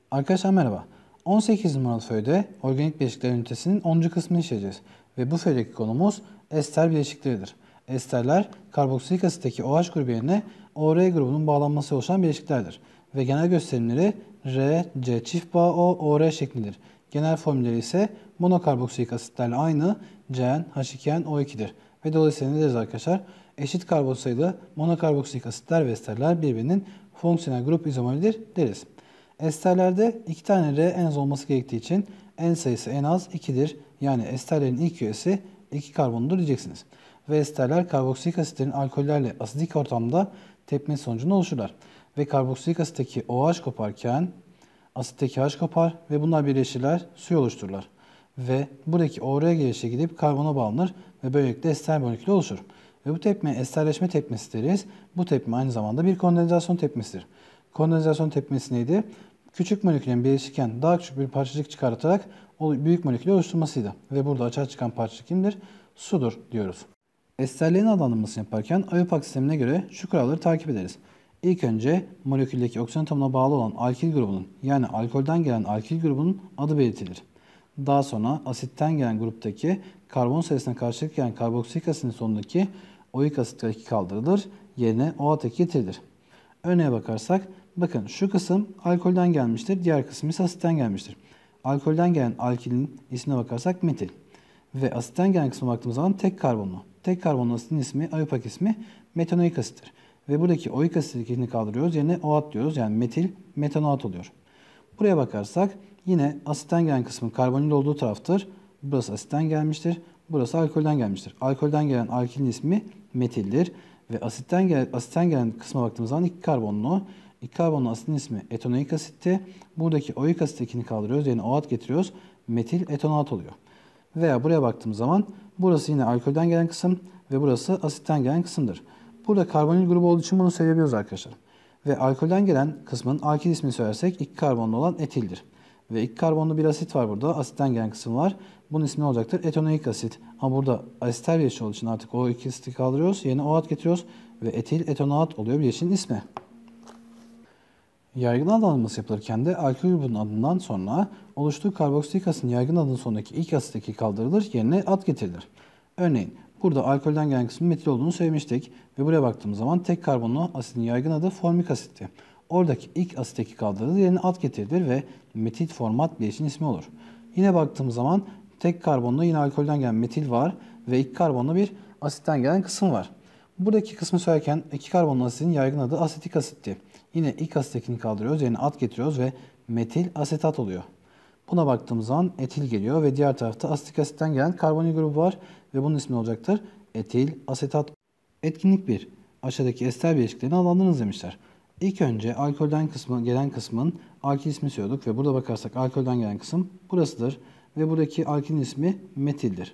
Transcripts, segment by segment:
Arkadaşlar merhaba. 18 numaralı föyde organik bileşikler ünitesinin 10. kısmını işleyeceğiz. Ve bu föydeki konumuz ester bileşikleridir. Esterler karboksilik asitteki OH grubu yerine OR grubunun bağlanması oluşan bileşiklerdir. Ve genel gösterimleri R, C çift bağ O, OR şeklindedir. Genel formülleri ise monokarboksilik asitlerle aynı CN, H2N, O2'dir. Ve dolayısıyla ne deriz arkadaşlar? Eşit karbon sayılı monokarboksilik asitler ve esterler birbirinin fonksiyonel grup izomeridir deriz. Esterlerde 2 tane R en az olması gerektiği için N sayısı en az 2'dir. Yani esterlerin ilk üyesi 2 karbonludur diyeceksiniz. Ve esterler karboksilik asitlerin alkollerle asidik ortamda tepmesi sonucunda oluşurlar. Ve karboksilik asitteki OH koparken asitteki H kopar ve bunlar birleşirler, suyu oluştururlar. Ve buradaki OR gelişe gidip karbona bağlanır ve böylelikle ester molekülü oluşur. Ve bu tepme esterleşme tepmesi deriz. Bu tepme aynı zamanda bir kondensasyon tepmesidir. Kondensasyon tepmesi neydi? Küçük molekülün birleşirken daha küçük bir parçacık çıkartarak o büyük molekülü oluşturmasıydı. Ve burada açığa çıkan parçacık kimdir? Sudur diyoruz. Esterlerin adlandırmasını yaparken IUPAC sistemine göre şu kuralları takip ederiz. İlk önce moleküldeki oksijen atomuna bağlı olan alkil grubunun yani alkolden gelen alkil grubunun adı belirtilir. Daha sonra asitten gelen gruptaki karbon sayısına karşılık gelen karboksilik asitin sonundaki oik asit eki kaldırılır, yerine OH eki getirilir. Örneğe bakarsak, bakın şu kısım alkolden gelmiştir, diğer kısım ise asitten gelmiştir. Alkolden gelen alkilin ismine bakarsak metil. Ve asitten gelen kısma baktığımız zaman tek karbonlu. Tek karbonlu asitin ismi, IUPAC ismi metanoik asittir. Ve buradaki oik asit ekini kaldırıyoruz, yerine OAT diyoruz. Yani metil, metanoat oluyor. Buraya bakarsak yine asitten gelen kısmın karbonil olduğu taraftır. Burası asitten gelmiştir. Burası alkolden gelmiştir. Alkolden gelen alkilin ismi metildir. Ve asitten gelen kısma baktığımız zaman 2 karbonlu. 2 karbonlu asitin ismi etanoik asitti. Buradaki oik asit ekini kaldırıyoruz. Yani OAT getiriyoruz. Metil etanoat oluyor. Veya buraya baktığımız zaman burası yine alkolden gelen kısım ve burası asitten gelen kısımdır. Burada karbonil grubu olduğu için bunu söyleyebiliyoruz arkadaşlar. Ve alkolden gelen kısmın alkil ismini söylersek 2 karbonlu olan etildir. Ve 2 karbonlu bir asit var burada. Asitten gelen kısım var. Bunun ismi ne olacaktır? Etanoik asit. Ama burada asitel bileşik olduğu için artık o iki asiti kaldırıyoruz. Yerine OAT getiriyoruz. Ve etil etanoat oluyor bileşiğin ismi. Yaygın adlandırması yapılırken de alkol grubunun adından sonra oluştuğu karboksilik asitin yaygın adının sonundaki ilk asit eki kaldırılır, yerine ad getirilir. Örneğin burada alkolden gelen kısmın metil olduğunu söylemiştik ve buraya baktığımız zaman tek karbonlu asitin yaygın adı formik asitti. Oradaki ilk asit eki kaldırılır, yerine ad getirilir ve metil format bileşiğin ismi olur. Yine baktığımız zaman tek karbonlu yine alkolden gelen metil var ve ilk karbonlu bir asitten gelen kısım var. Buradaki kısmı söylerken 2 karbonlu asitin yaygın adı asetik asitti. Yine ilk asit ekini kaldırıyoruz, yerine at getiriyoruz ve metil asetat oluyor. Buna baktığımız zaman etil geliyor ve diğer tarafta asetik asitten gelen karbonil grubu var ve bunun ismi olacaktır etil asetat. Etkinlik 1. Aşağıdaki ester bileşiklerini adlandırınız demişler. İlk önce alkolden gelen kısmın alkil ismi söylüyorduk ve burada bakarsak alkolden gelen kısım burasıdır ve buradaki alkilin ismi metildir.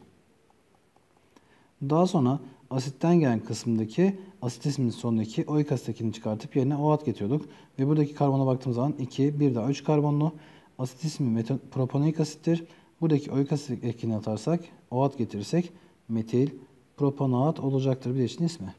Daha sonra asitten gelen kısımdaki asit isminin sonundaki oik asit ekini çıkartıp yerine OAT getiriyorduk. Ve buradaki karbona baktığımız zaman 2, bir daha 3 karbonlu. Asit ismi proponoik asittir. Buradaki oik asit ekini atarsak, OAT getirirsek metil propanoat olacaktır bileşiğin ismi.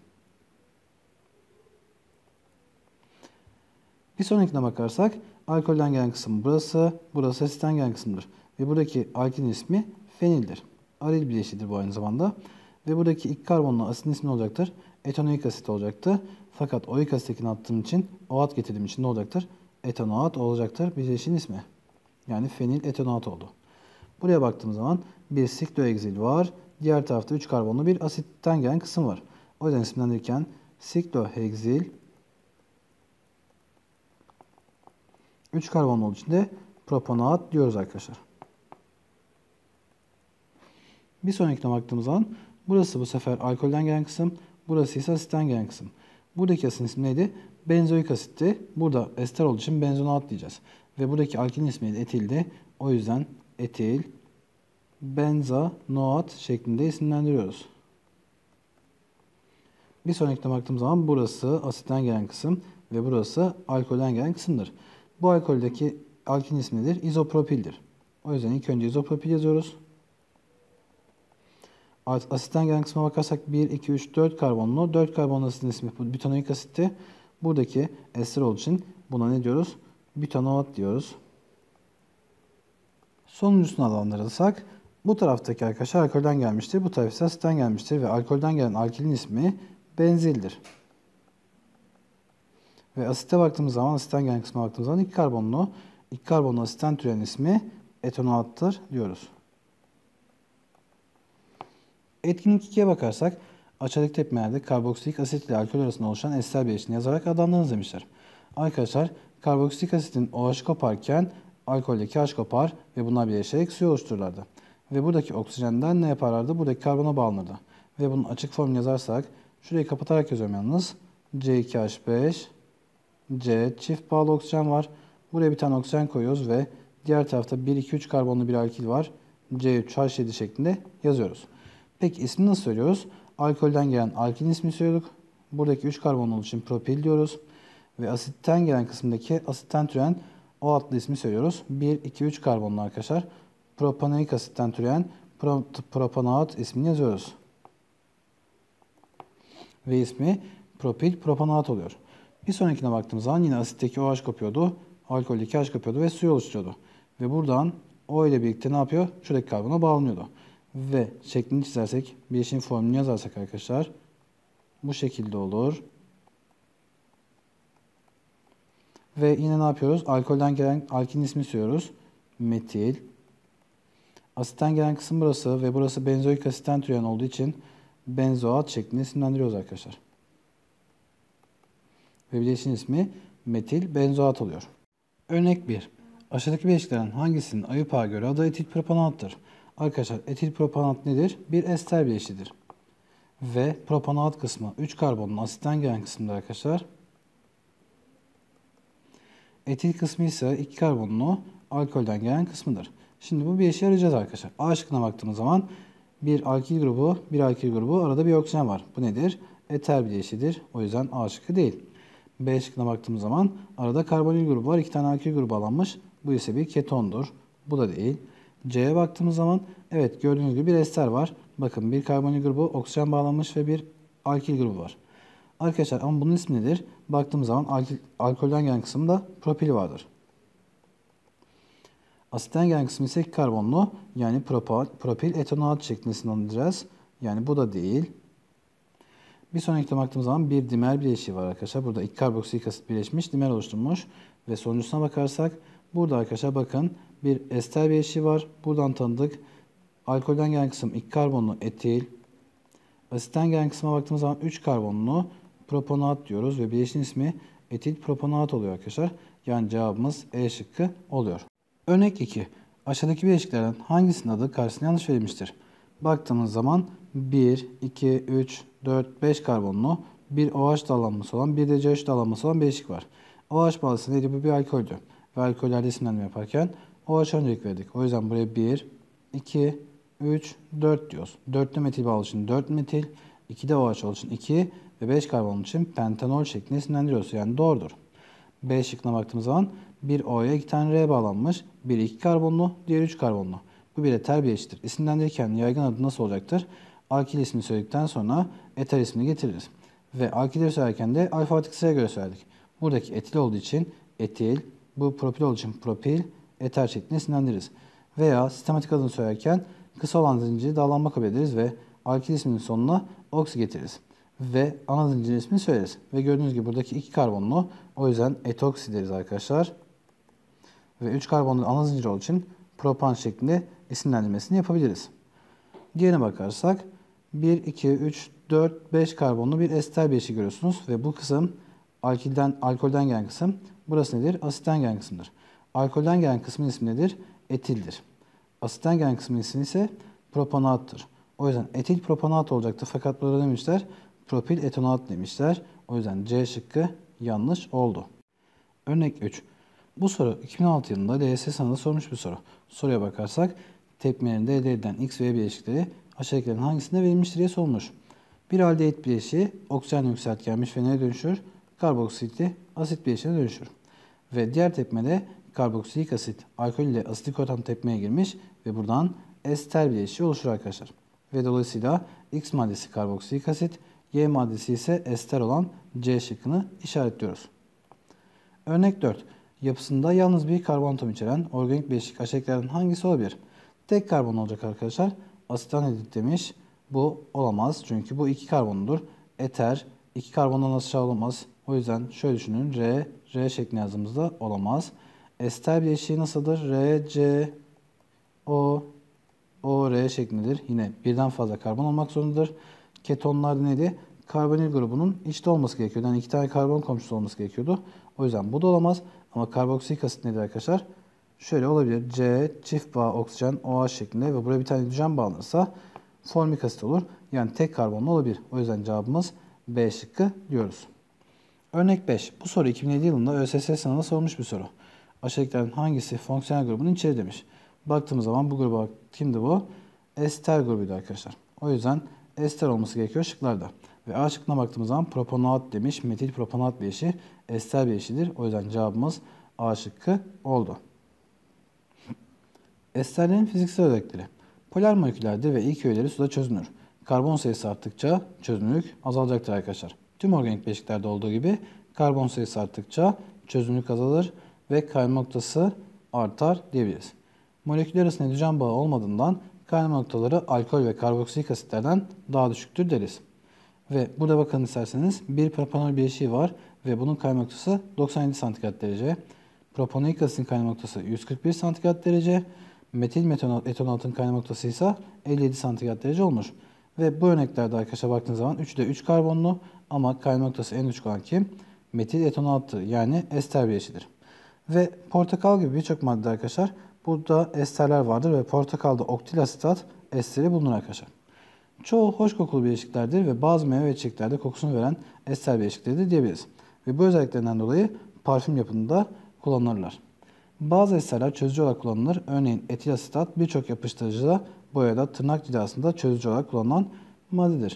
Bir sonrakine bakarsak alkolden gelen kısım burası, burası asitten gelen kısımdır. Ve buradaki alkilin ismi fenildir. Aril bileşiğidir bu aynı zamanda. Ve buradaki ilk karbonlu asitin ismi olacaktır? Etanoik asit olacaktı. Fakat oik asitekini attığım için, OAT getirdiğim için ne olacaktır? Etanoat olacaktır bileşiğin ismi. Yani fenil etanoat oldu. Buraya baktığımız zaman bir sikloheksil var. Diğer tarafta 3 karbonlu bir asitten gelen kısım var. O yüzden isimlendirirken sikloheksil 3 karbonlu olduğu için de propanoat diyoruz arkadaşlar. Bir sonrakine baktığımız zaman burası bu sefer alkolden gelen kısım, burası ise asitten gelen kısım. Buradaki asitin ismi neydi? Benzoik asitti. Burada ester olduğu için benzoat diyeceğiz. Ve buradaki alkilin ismi neydi? Etildi. O yüzden etil, benzanoat şeklinde isimlendiriyoruz. Bir sonrakine baktığımız zaman burası asitten gelen kısım ve burası alkolden gelen kısımdır. Bu alkoldeki alkilin ismi nedir? İzopropildir. O yüzden ilk önce izopropil yazıyoruz. Asitten gelen kısma bakarsak 1, 2, 3, 4 karbonlu. 4 karbonlu asitin ismi butanoik asitti. Buradaki ester olduğu için buna ne diyoruz? Butanoat diyoruz. Sonuncusunu adlandırırsak bu taraftaki arkadaşlar alkolden gelmiştir. Bu taraf ise asitten gelmiştir ve alkolden gelen alkilin ismi benzildir. Ve asite baktığımız zaman, asitten gelen kısma baktığımız zaman iki karbonlu asitten türeyen ismi etanoattır diyoruz. Etkinlik 2'ye bakarsak aşağıdaki tepkimelerde karboksilik asit ile alkol arasında oluşan ester bileşiğini yazarak adlandırınız demişler. Arkadaşlar karboksilik asitin OH koparken alkoldeki H kopar ve bunlar birleşerek suyu oluştururlardı. Ve buradaki oksijenden ne yaparlardı? Buradaki karbona bağlanırdı. Ve bunun açık formunu yazarsak şurayı kapatarak yazıyorum yalnız. C2H5 C çift bağlı oksijen var. Buraya bir tane oksijen koyuyoruz ve diğer tarafta 1, 2, 3 karbonlu bir alkil var. C3H7 şeklinde yazıyoruz. Peki ismini nasıl söylüyoruz? Alkolden gelen alkilin ismini söylüyorduk. Buradaki 3 karbonlu olduğu için propil diyoruz. Ve asitten gelen kısımdaki asitten türeyen o adlı ismi söylüyoruz. 1, 2, 3 karbonlu arkadaşlar. Propanoik asitten türeyen propanoat ismini yazıyoruz. Ve ismi propil propanoat oluyor. Bir sonrakine baktığımız zaman yine asitteki OH kopuyordu. Alkoldeki H kopuyordu ve suyu oluşturuyordu. Ve buradan O ile birlikte ne yapıyor? Şuradaki karbona bağlanıyordu. Ve şeklini çizersek, bileşiğin formülünü yazarsak arkadaşlar bu şekilde olur. Ve yine ne yapıyoruz? Alkolden gelen alkilin ismini söylüyoruz. Metil. Asitten gelen kısım burası ve burası benzoik asitten türeyen olduğu için benzoat şeklinde isimlendiriyoruz arkadaşlar. Ve bileşiğin ismi metil benzoat oluyor. Örnek 1. Aşağıdaki bileşiklerin hangisinin ayıpağa göre adı etil propanoattır? Arkadaşlar etil propanoat nedir? Bir ester bileşiğidir. Ve propanoat kısmı 3 karbonun asitten gelen kısımda arkadaşlar. Etil kısmı ise 2 karbonlu alkolden gelen kısmıdır. Şimdi bu bileşiği arayacağız arkadaşlar. A şıkkına baktığımız zaman bir alkil grubu, arada bir oksijen var. Bu nedir? Eter bileşiğidir. O yüzden A şıkkı değil. B şıkkına baktığımız zaman arada karbonil grubu var. 2 tane alkil grubu bağlanmış. Bu ise bir ketondur. Bu da değil. C'ye baktığımız zaman evet gördüğünüz gibi bir ester var. Bakın bir karbonil grubu oksijen bağlanmış ve bir alkil grubu var. Arkadaşlar ama bunun ismi nedir? Baktığımız zaman alkolden gelen kısımda propil vardır. Asitten gelen kısmı ise 2 karbonlu yani propil etanoat şeklinde isimlendireceğiz. Yani bu da değil. Bir sonrakine baktığımız zaman bir dimer bileşiği var arkadaşlar. Burada 2 karboksilik asit birleşmiş, dimer oluşturmuş. Ve sonuncusuna bakarsak burada arkadaşlar bakın bir ester bileşiği var. Buradan tanıdık. Alkolden gelen kısım 2 karbonlu etil. Asitten gelen kısma baktığımız zaman 3 karbonlu propanoat diyoruz ve bileşiğin ismi etil propanoat oluyor arkadaşlar. Yani cevabımız E şıkkı oluyor. Örnek 2. Aşağıdaki bileşiklerden hangisinin adı karşısına yanlış verilmiştir? Baktığımız zaman 1, 2, 3, 4, 5 karbonlu bir OH bağlanması olan bir de CH bağlanması olan bileşik var. OH bağlısı neydi? Bu bir alkoldü. Ve alkollerde isimlendirme yaparken OH öncelik verdik. O yüzden buraya 1, 2, 3, 4 diyoruz. 4'lü metil bağlı için 4 metil, 2'de OH olduğu için 2 ve 5 karbonlu için pentanol şeklinde isimlendiriyoruz. Yani doğrudur. B şıkkına baktığımız zaman bir O'ya 2 tane R bağlanmış. Biri 2 karbonlu, diğeri 3 karbonlu. Bu bir eter bileşiktir. İsimlendirirken yaygın adı nasıl olacaktır? Alkil ismini söyledikten sonra eter ismini getiririz. Ve alkilleri söylerken de alfabetik sıraya göre söyledik. Buradaki etil olduğu için etil, bu propil olduğu için propil, eter şeklinde isimlendiririz. Veya sistematik adını söylerken kısa olan zinciri dağlanma kabul ederiz ve alkil isminin sonuna oksi getiririz. Ve ana zincirin ismini söyleriz. Ve gördüğünüz gibi buradaki 2 karbonlu, o yüzden etoksi deriz arkadaşlar. Ve 3 karbonlu ana zincir olduğu için propan şeklinde isimlendirmesini yapabiliriz. Diğerine bakarsak 1, 2, 3, 4, 5 karbonlu bir ester bileşiği görüyorsunuz. Ve bu kısım alkolden gelen kısım. Burası nedir? Asitten gelen kısımdır. Alkolden gelen kısmın ismi nedir? Etildir. Asitten gelen kısmın ismi ise propanattır. O yüzden etil propanat olacaktı. Fakat burada demişler propil etonat demişler. O yüzden C şıkkı yanlış oldu. Örnek 3. Bu soru 2006 yılında LYS sınavında sormuş bir soru. Soruya bakarsak tepkimelerinde elde edilen X ve Y bileşikleri aşağıdakilerin hangisinde verilmiştir diye sorulmuş. Bir aldehit bileşiği oksijen yükseltgenmiş ve neye dönüşür? Karboksilitli asit bileşiğine dönüşür. Ve diğer tepkimede karboksilik asit alkol ile asitik ortam tepkimeye girmiş ve buradan ester bileşiği oluşur arkadaşlar. Ve dolayısıyla X maddesi karboksilik asit, Y maddesi ise ester olan C şıkkını işaretliyoruz. Örnek 4. yapısında yalnız bir karbon atomu içeren organik bileşik aşağıdakilerden hangisi olabilir? Tek karbon olacak arkadaşlar. Asit anhidrit demiş. Bu olamaz çünkü bu 2 karbonludur. Eter 2 karbondan aşağı olamaz. O yüzden şöyle düşünün. R şeklinde yazdığımızda olamaz. Ester bileşiği nasıldır? R şeklindedir. Yine birden fazla karbon olmak zorundadır. Ketonlar neydi? Karbonil grubunun içte olması gerekiyordu. Yani 2 tane karbon komşusu olması gerekiyordu. O yüzden bu da olamaz. Ama karboksilik asit nedir arkadaşlar? Şöyle olabilir. C çift bağ oksijen OH şeklinde ve buraya bir tane hidrojen bağlanırsa formik asit olur. Yani tek karbonlu olabilir. O yüzden cevabımız B şıkkı diyoruz. Örnek 5. Bu soru 2007 yılında ÖSS sınavında sorulmuş bir soru. Aşağıdakilerin hangisi fonksiyonel grubunun içeri demiş. Baktığımız zaman bu gruba kimdi bu? Ester grubuydu arkadaşlar. O yüzden ester olması gerekiyor şıklarda. Ve A şıkkına baktığımız zaman propanoat demiş. Metil propanoat bileşiği ester bileşiğidir. O yüzden cevabımız A şıkkı oldu. Esterlerin fiziksel özellikleri. Polar moleküllerdir ve ilk öğeleri suda çözünür. Karbon sayısı arttıkça çözünürlük azalacaktır arkadaşlar. Tüm organik bileşiklerde olduğu gibi karbon sayısı arttıkça çözünürlük azalır ve kaynama noktası artar diyebiliriz. Moleküller arasında hidrojen bağı olmadığından kaynama noktaları alkol ve karboksilik asitlerden daha düşüktür deriz. Ve burada bakın isterseniz bir propanol bileşiği var ve bunun kaynama noktası 97 santigrat derece. Propanoik asitin kaynama noktası 141 santigrat derece. Metil etonatın kaynama noktası ise 57 santigrat derece olmuş. Ve bu örneklerde arkadaşlar baktığınız zaman 3'ü de 3 karbonlu ama kaynama noktası en düşük olan kim? Metil etanattır yani ester bileşiğidir. Ve portakal gibi birçok madde arkadaşlar burada esterler vardır ve portakalda oktil asetat esteri bulunur arkadaşlar. Çoğu hoş kokulu bileşiklerdir ve bazı meyve ve çiçeklerde kokusunu veren ester bileşikleridir diyebiliriz. Ve bu özelliklerinden dolayı parfüm yapımında kullanılırlar. Bazı esterler çözücü olarak kullanılır. Örneğin etil asetat birçok yapıştırıcıda, boyada, tırnak cilasında çözücü olarak kullanılan maddedir.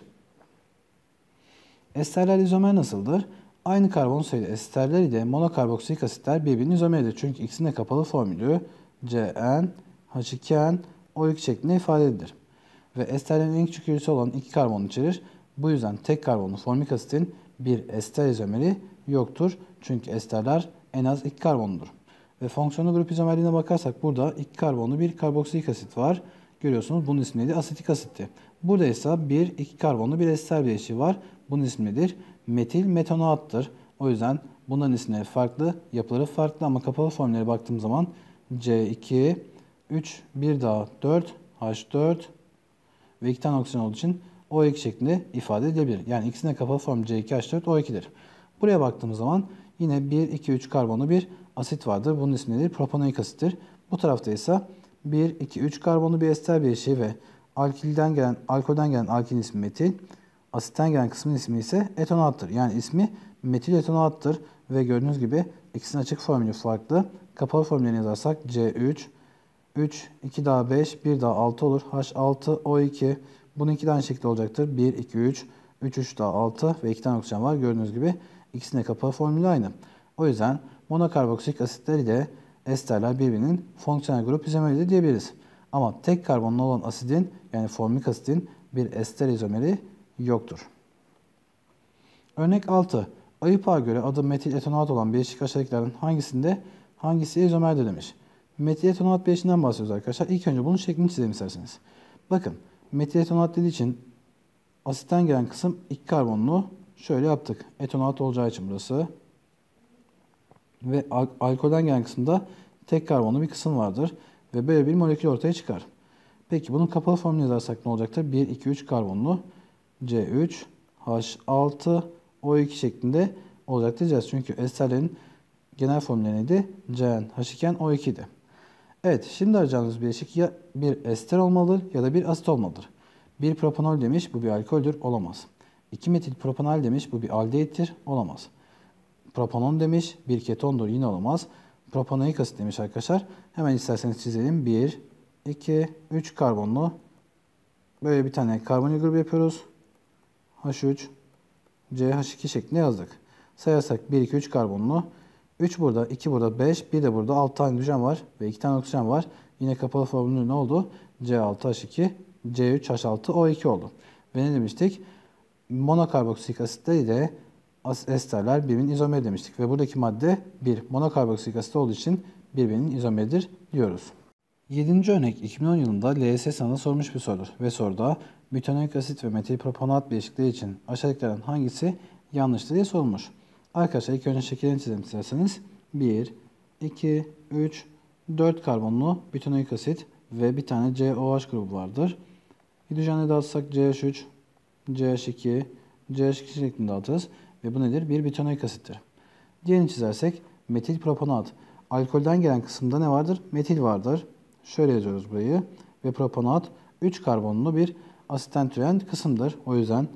Esterler izomer nasıldır? Aynı karbon sayılı esterler ile monokarboksilik asitler birbirinin izomeridir. Çünkü ikisinin de kapalı formülü CN, H2N, O2 şeklinde ifade edilir. Ve esterlerin en küçük üyesi olan 2 karbon içerir. Bu yüzden tek karbonlu formik asitin bir ester izomeri yoktur. Çünkü esterler en az 2 karbonludur. Ve fonksiyonel grup izomerliğine bakarsak burada 2 karbonlu bir karboksilik asit var. Görüyorsunuz bunun ismi neydi? Asetik asitti. Burada ise 2 karbonlu bir ester bileşiği var. Bunun ismi nedir? Metil metanoattır. O yüzden bunların isimleri farklı, yapıları farklı ama kapalı formüllere baktığım zaman C2, 3, 1 daha 4, H4 ve 2 tane oksijen olduğu için O2 şeklinde ifade edilebilir. Yani ikisine kapalı form C2H4 O2'dir. Buraya baktığımız zaman yine 1, 2, 3 karbonlu bir asit vardır. Bunun ismi nedir? Propanoik asittir. Bu tarafta ise 1, 2, 3 karbonlu bir ester bileşiği ve alkolden gelen alkilin ismi metil. Asitten gelen kısmın ismi ise etanattır. Yani ismi metil etanattır ve gördüğünüz gibi ikisinin açık formülü farklı. Kapalı formüllerini yazarsak C3, 3, 2 daha 5, 1 daha 6 olur. H6, O2. Bunun 2 tane şekli olacaktır. 1, 2, 3, 3 daha 6 ve 2 tane oksijen var. Gördüğünüz gibi ikisinin kapalı formülü aynı. O yüzden monokarboksilik asitler ile esterler birbirinin fonksiyonel grup izomeridir diyebiliriz. Ama tek karbonlu olan asidin yani formik asitin bir ester izomeri yoktur. Örnek 6. Ayıp'a göre adı metil etonat olan bileşik aşağıdakilerden hangisi izomerdir demiş. Metil etonat bileşiğinden bahsediyoruz arkadaşlar. İlk önce bunun şeklini çizelim isterseniz. Bakın metil etonat dediği için asitten gelen kısım 2 karbonlu. Şöyle yaptık. Etonat olacağı için burası. Ve alkolden gelen kısımda tek karbonlu bir kısım vardır. Ve böyle bir molekül ortaya çıkar. Peki bunun kapalı formülünü yazarsak ne olacaktır? 1, 2, 3 karbonlu C3, H6, O2 şeklinde olacaktır diyeceğiz. Çünkü esterlerin genel formülü neydi? CN, H2N, O2 idi. Evet, şimdi arayacağımız bileşik ya bir ester olmalıdır ya da bir asit olmalıdır. 1 propanol demiş, bu bir alkoldür, olamaz. 2 metil propanol demiş, bu bir aldehittir, olamaz. Propanon demiş, bir ketondur, yine olamaz. Propanoik asit demiş arkadaşlar. Hemen isterseniz çizelim. 1, 2, 3 karbonlu. Böyle bir tane karbonil grubu yapıyoruz. H3, CH2 şeklinde yazdık. Sayarsak 1, 2, 3 karbonlu. 3 burada, 2 burada, 5, bir de burada 6 tane hidrojen var ve 2 tane oksijen var. Yine kapalı formülü ne oldu? C6H2, C3H6O2 oldu. Ve ne demiştik? Monokarboksilik asitler ile esterler birbirinin izomeri demiştik. Ve buradaki madde bir monokarboksilik asit olduğu için birbirinin izomeridir diyoruz. 7. örnek 2010 yılında LYS sınavında sormuş bir sorudur. Ve soruda butanoik asit ve metil propanat bileşikleri için aşağıdakilerden hangisi yanlıştır diye sorulmuş. Arkadaşlar ilk önce şekillerini çizelim isterseniz. 1, 2, 3, 4 karbonlu butanoik asit ve bir tane COH grubu vardır. Hidrojenle dağıtırsak CH3, CH2, CH2 şeklinde dağıtırız. Ve bu nedir? Bir butanoik asittir. Diğerini çizersek metil propanat. Alkolden gelen kısımda ne vardır? Metil vardır. Şöyle yazıyoruz burayı. Ve propanat 3 karbonlu bir asitten türeyen kısımdır. O yüzden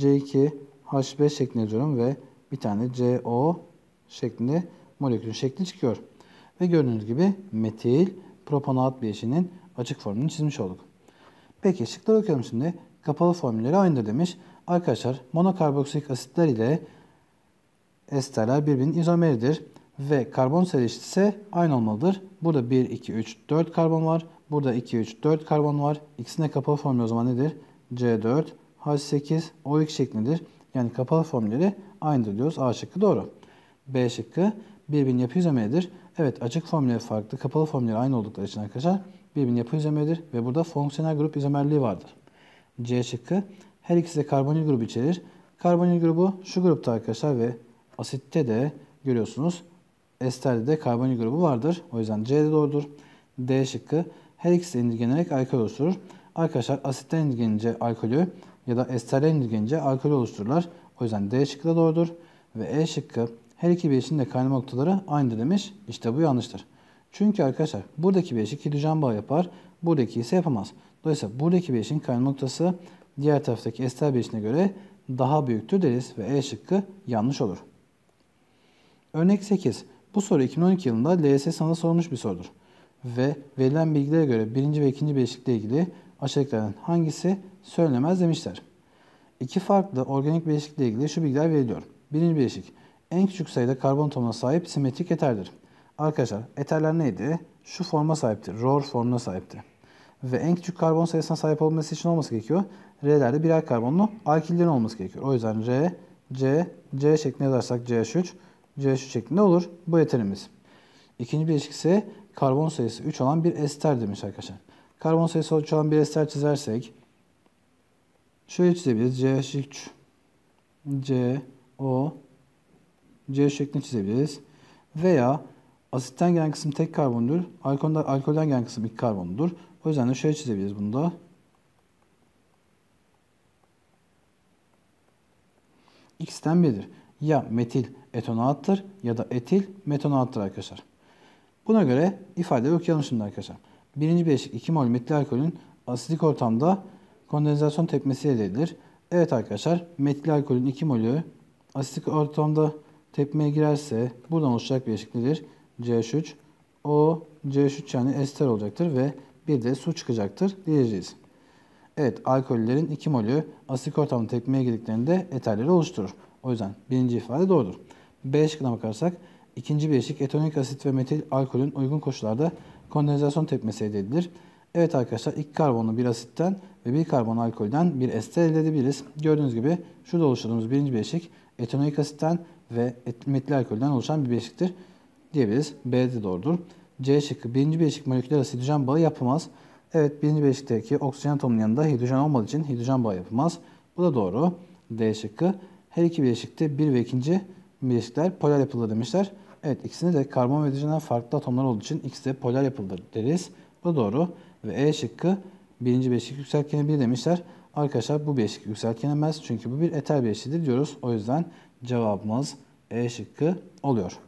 C2H5 şeklinde yazıyorum ve bir tane CO şeklinde molekülün şekli çıkıyor. Ve gördüğünüz gibi metil propanat bileşiğinin açık formunu çizmiş olduk. Peki şıkları okuyalım şimdi. Kapalı formülleri aynıdır demiş. Arkadaşlar monokarboksilik asitler ile esterler birbirinin izomeridir. Ve karbon sayısı ise aynı olmalıdır. Burada 1, 2, 3, 4 karbon var. Burada 2, 3, 4 karbon var. İkisinde kapalı formülü o zaman nedir? C4, H8, O2 şeklindedir. Yani kapalı formülleri aynıdır diyoruz. A şıkkı doğru. B şıkkı birbirinin yapı izomeridir. Evet açık formülleri farklı. Kapalı formülleri aynı oldukları için arkadaşlar birbirinin yapı izomeridir. Ve burada fonksiyonel grup izomerliği vardır. C şıkkı her ikisi de karbonil grubu içerir. Karbonil grubu şu grupta arkadaşlar ve asitte de görüyorsunuz. Esterde de karbonil grubu vardır. O yüzden C de doğrudur. D şıkkı her ikisi de indirgenerek alkol oluşturur. Arkadaşlar asitten indirgenince alkolü ya da esterden indirgenince alkolü oluştururlar. O yüzden D şıkkı da doğrudur. Ve E şıkkı her iki bileşiğin de kaynama noktaları aynıdır demiş. İşte bu yanlıştır. Çünkü arkadaşlar buradaki bileşik hidrojen bağı yapar. Buradaki ise yapamaz. Dolayısıyla buradaki bileşiğin kaynama noktası diğer taraftaki ester bileşiğine göre daha büyüktür deriz. Ve E şıkkı yanlış olur. Örnek 8. Bu soru 2012 yılında LYS sınavında sorulmuş bir sorudur. Ve verilen bilgilere göre birinci ve ikinci bileşikle ilgili aşağıdakilerden hangisi söylenemez demişler. İki farklı organik bileşikle ilgili şu bilgiler veriliyor. Birinci bileşik en küçük sayıda karbon atomuna sahip simetrik eterdir. Arkadaşlar eterler neydi? Şu forma sahiptir. ROR formuna sahiptir. Ve en küçük karbon sayısına sahip olması için olması gerekiyor. R'lerde birer karbonlu alkillerin olması gerekiyor. O yüzden R, C şeklinde yazarsak CH3, CH3 şeklinde olur. Bu eterimiz. İkinci bileşik ise karbon sayısı 3 olan bir ester demiş arkadaşlar. Karbon sayısı 3 olan bir ester çizersek şöyle çizebiliriz. CH3, CO, C şeklinde çizebiliriz. Veya asitten gelen kısım tek karbondur. Alkolden gelen kısım 2 karbondur. O yüzden de şöyle çizebiliriz bunu da. X'ten biridir. Ya metil etonattır ya da etil metonattır arkadaşlar. Buna göre ifadeleri okuyalım şimdi arkadaşlar. Birinci bileşik 2 mol metil alkolün asidik ortamda kondensasyon tepmesi elde edilir. Evet arkadaşlar metil alkolün 2 molü asidik ortamda tepmeye girerse buradan oluşacak bileşik nedir? CH3, O, CH3 yani ester olacaktır ve bir de su çıkacaktır diyeceğiz. Evet alkollerin 2 molü asidik ortamda tepmeye girdiklerinde eterleri oluşturur. O yüzden birinci ifade doğrudur. B şıkkına bakarsak ikinci bileşik etonik asit ve metil alkolün uygun koşullarda kondensasyon tepmesi elde edilir. Evet arkadaşlar 2 karbonlu bir asitten ve 1 karbonlu alkolden bir ester elde edebiliriz. Gördüğünüz gibi şurada oluşturduğumuz birinci bileşik etonik asitten ve metil alkolden oluşan bir bileşiktir diyebiliriz. B de doğrudur. C şıkkı birinci bileşik moleküler asit hidrojen bağı yapamaz. Evet birinci bileşikteki oksijen atomunun yanında hidrojen olmadığı için hidrojen bağı yapamaz. Bu da doğru. D şıkkı her iki bileşikte bir ve ikinci bileşikler polar yapılıdır demişler. Evet ikisinde de karbon ve hidrojenden farklı atomlar olduğu için ikisi de polar yapılıdır deriz. Bu da doğru. Ve E şıkkı birinci bileşik yükseltkeni 1 demişler. Arkadaşlar bu bileşik yükseltgenemez çünkü bu bir eter bileşiğidir diyoruz. O yüzden cevabımız E şıkkı oluyor.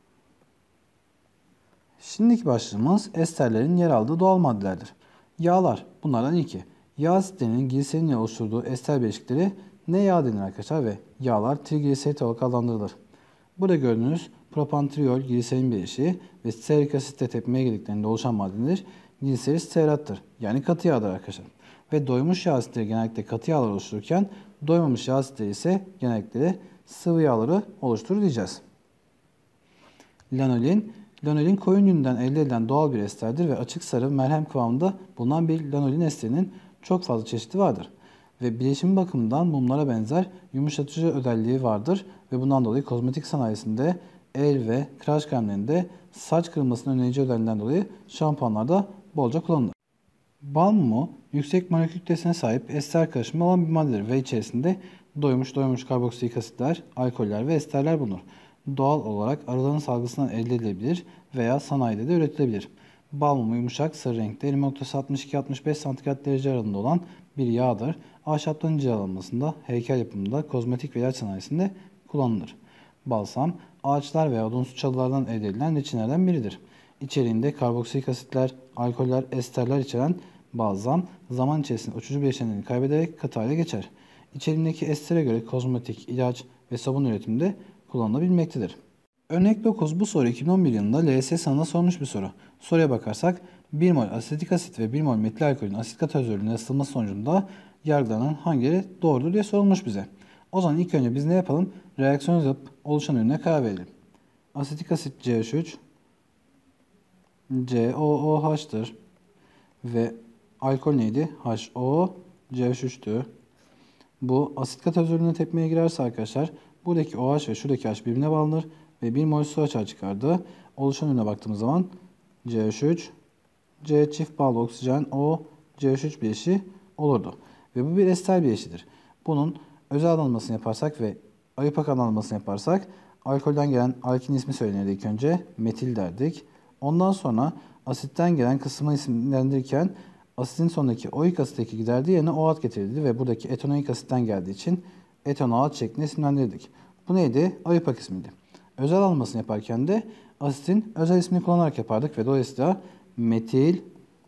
Şimdiki başlığımız esterlerin yer aldığı doğal maddelerdir. Yağlar bunlardan ilki. Yağ asitlerinin gliserinle oluşturduğu ester bileşikleri ne yağ denir arkadaşlar ve yağlar trigliserit olarak adlandırılır. Burada gördüğünüz propantriol gliserin bileşiği ve stearik asitle tepmeye girdiklerinde oluşan maddedir. Gliserit stearattır. Yani katı yağdır arkadaşlar. Ve doymuş yağ asitleri genellikle katı yağlar oluştururken doymamış yağ asitleri ise genellikle sıvı yağları oluşturur diyeceğiz. Lanolin. Lanolin koyun yününden elde edilen doğal bir esterdir ve açık sarı merhem kıvamında bulunan bir lanolin esterinin çok fazla çeşidi vardır. ve bileşim bakımından mumlara benzer yumuşatıcı özelliği vardır ve bundan dolayı kozmetik sanayisinde, el ve tıraş kremlerinde, saç kırılmasını önleyici özelliğinden dolayı şampuanlarda bolca kullanılır. Bal mumu yüksek molekül kütlesine sahip ester karışımı olan bir maddedir ve içerisinde doymuş karboksilik asitler, alkoller ve esterler bulunur. Doğal olarak arıların salgısından elde edilebilir veya sanayide de üretilebilir. Bal mumu yumuşak, sarı renkte, 20.62-65 santigrat derece aralığında olan bir yağdır. Ahşaptan cilalanmasında, heykel yapımında, kozmetik ve ilaç sanayisinde kullanılır. Balsam, ağaçlar veya odunsu çalılardan elde edilen reçinelerden biridir. İçeriğinde karboksilik asitler, alkoller, esterler içeren balzam zaman içerisinde uçucu bileşenlerini kaybederek katı hale geçer. İçeriğindeki estere göre kozmetik, ilaç ve sabun üretiminde kullanılabilmektedir. Örnek 9. Bu soru 2011 yılında LYS sınavına sormuş bir soru. Soruya bakarsak 1 mol asetik asit ve 1 mol metil alkolün asit katalizörlüğüne ısıtılması sonucunda yargılanan hangileri doğrudur diye sorulmuş bize. O zaman ilk önce biz ne yapalım? Reaksiyon yapıp oluşan ürüne karar verelim. Asetik asit CH3 COOH'tır ve alkol neydi? HO CH3'tü. Bu asit katalizörüne tepmeye girerse arkadaşlar buradaki OH ve şuradaki H birbirine bağlanır ve 1 mol su açığa çıkardı. Oluşan ürüne baktığımız zaman CH3 C çift bağlı oksijen O CH3 bileşiği olurdu. Ve bu bir ester bileşiğidir. Bunun özel adlandırmasını yaparsak ve ayıpak adlandırmasını yaparsak alkolden gelen alkin ismi söylenirdi ilk önce. Metil derdik. Ondan sonra asitten gelen kısmını isimlendirirken asitin sonundaki oik asitteki giderdiği yerine OAT getirildi ve buradaki etanoik asitten geldiği için etanoat şeklinde isimlendirdik. Bu neydi? Ayıpak ismiydi. Özel alınmasını yaparken de asitin özel ismini kullanarak yapardık ve dolayısıyla metil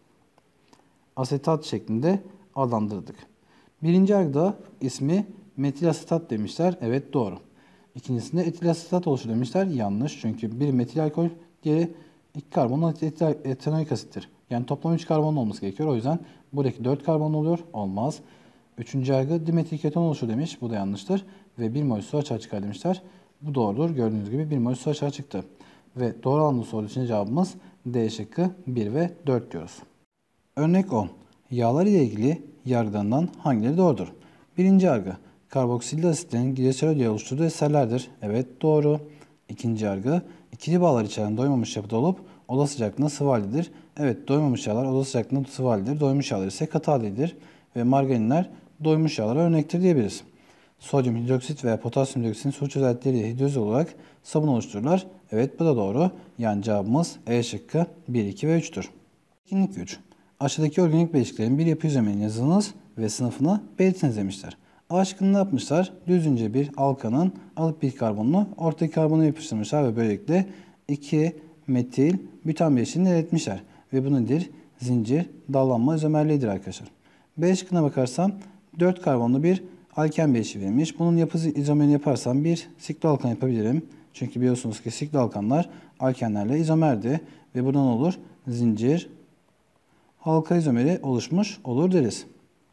asetat şeklinde adlandırdık. Birinci yargıda ismi metil asetat demişler. Evet, doğru. İkincisinde etil asetat oluşu demişler. Yanlış. Çünkü bir metil alkol, diğeri 2 karbonlu etanoik asittir. Yani toplam 3 karbonlu olması gerekiyor. O yüzden buradaki 4 karbonlu oluyor. Olmaz. Üçüncü yargı dimetil keton oluşu demiş. Bu da yanlıştır. Ve 1 mol su açığa çıkar demişler. Bu doğrudur. Gördüğünüz gibi 1 mol su açığa çıktı. Ve doğru olanı soru için cevabımız D şıkkı 1 ve 4 diyoruz. Örnek 10. Yağlar ile ilgili yargılarından hangileri doğrudur? Birinci yargı. Karboksilli asitlerin gliserol yağı oluşturduğu eserlerdir. Evet, doğru. İkinci yargı. İkili bağlar içeren doymamış yapıda olup oda sıcaklığında sıvı haldedir. Evet, doymamış yağlar oda sıcaklığında sıvı haldedir. Doymuş yağlar ise katı haldedir. Ve margarinler doymuş yağlara örnektir diyebiliriz. Sodyum hidroksit veya potasyum hidroksitin su çözeltileriyle hidroliz olarak sabun oluştururlar. Evet, bu da doğru. Yani cevabımız E şıkkı 1, 2 ve 3'tür. Etkinlik 3. Aşağıdaki organik bileşiklerin bir yapı yüzeyini yazınız ve sınıfını belirtiniz demişler. A şıkkını ne yapmışlar? Düzünce bir alkanın alıp bir karbonunu ortadaki karbonu yapıştırmışlar ve böylelikle 2 metil bütan bileşiğini elde etmişler. Ve bu nedir? Zincir dallanma izomerliğidir arkadaşlar. B şıkkına bakarsam 4 karbonlu bir alken bileşiği verilmiş. Bunun yapı izomerini yaparsam bir sikloalkan yapabilirim. Çünkü biliyorsunuz ki sikloalkanlar alkenlerle izomerdi. Ve buradan olur zincir halka izomeri oluşmuş olur deriz.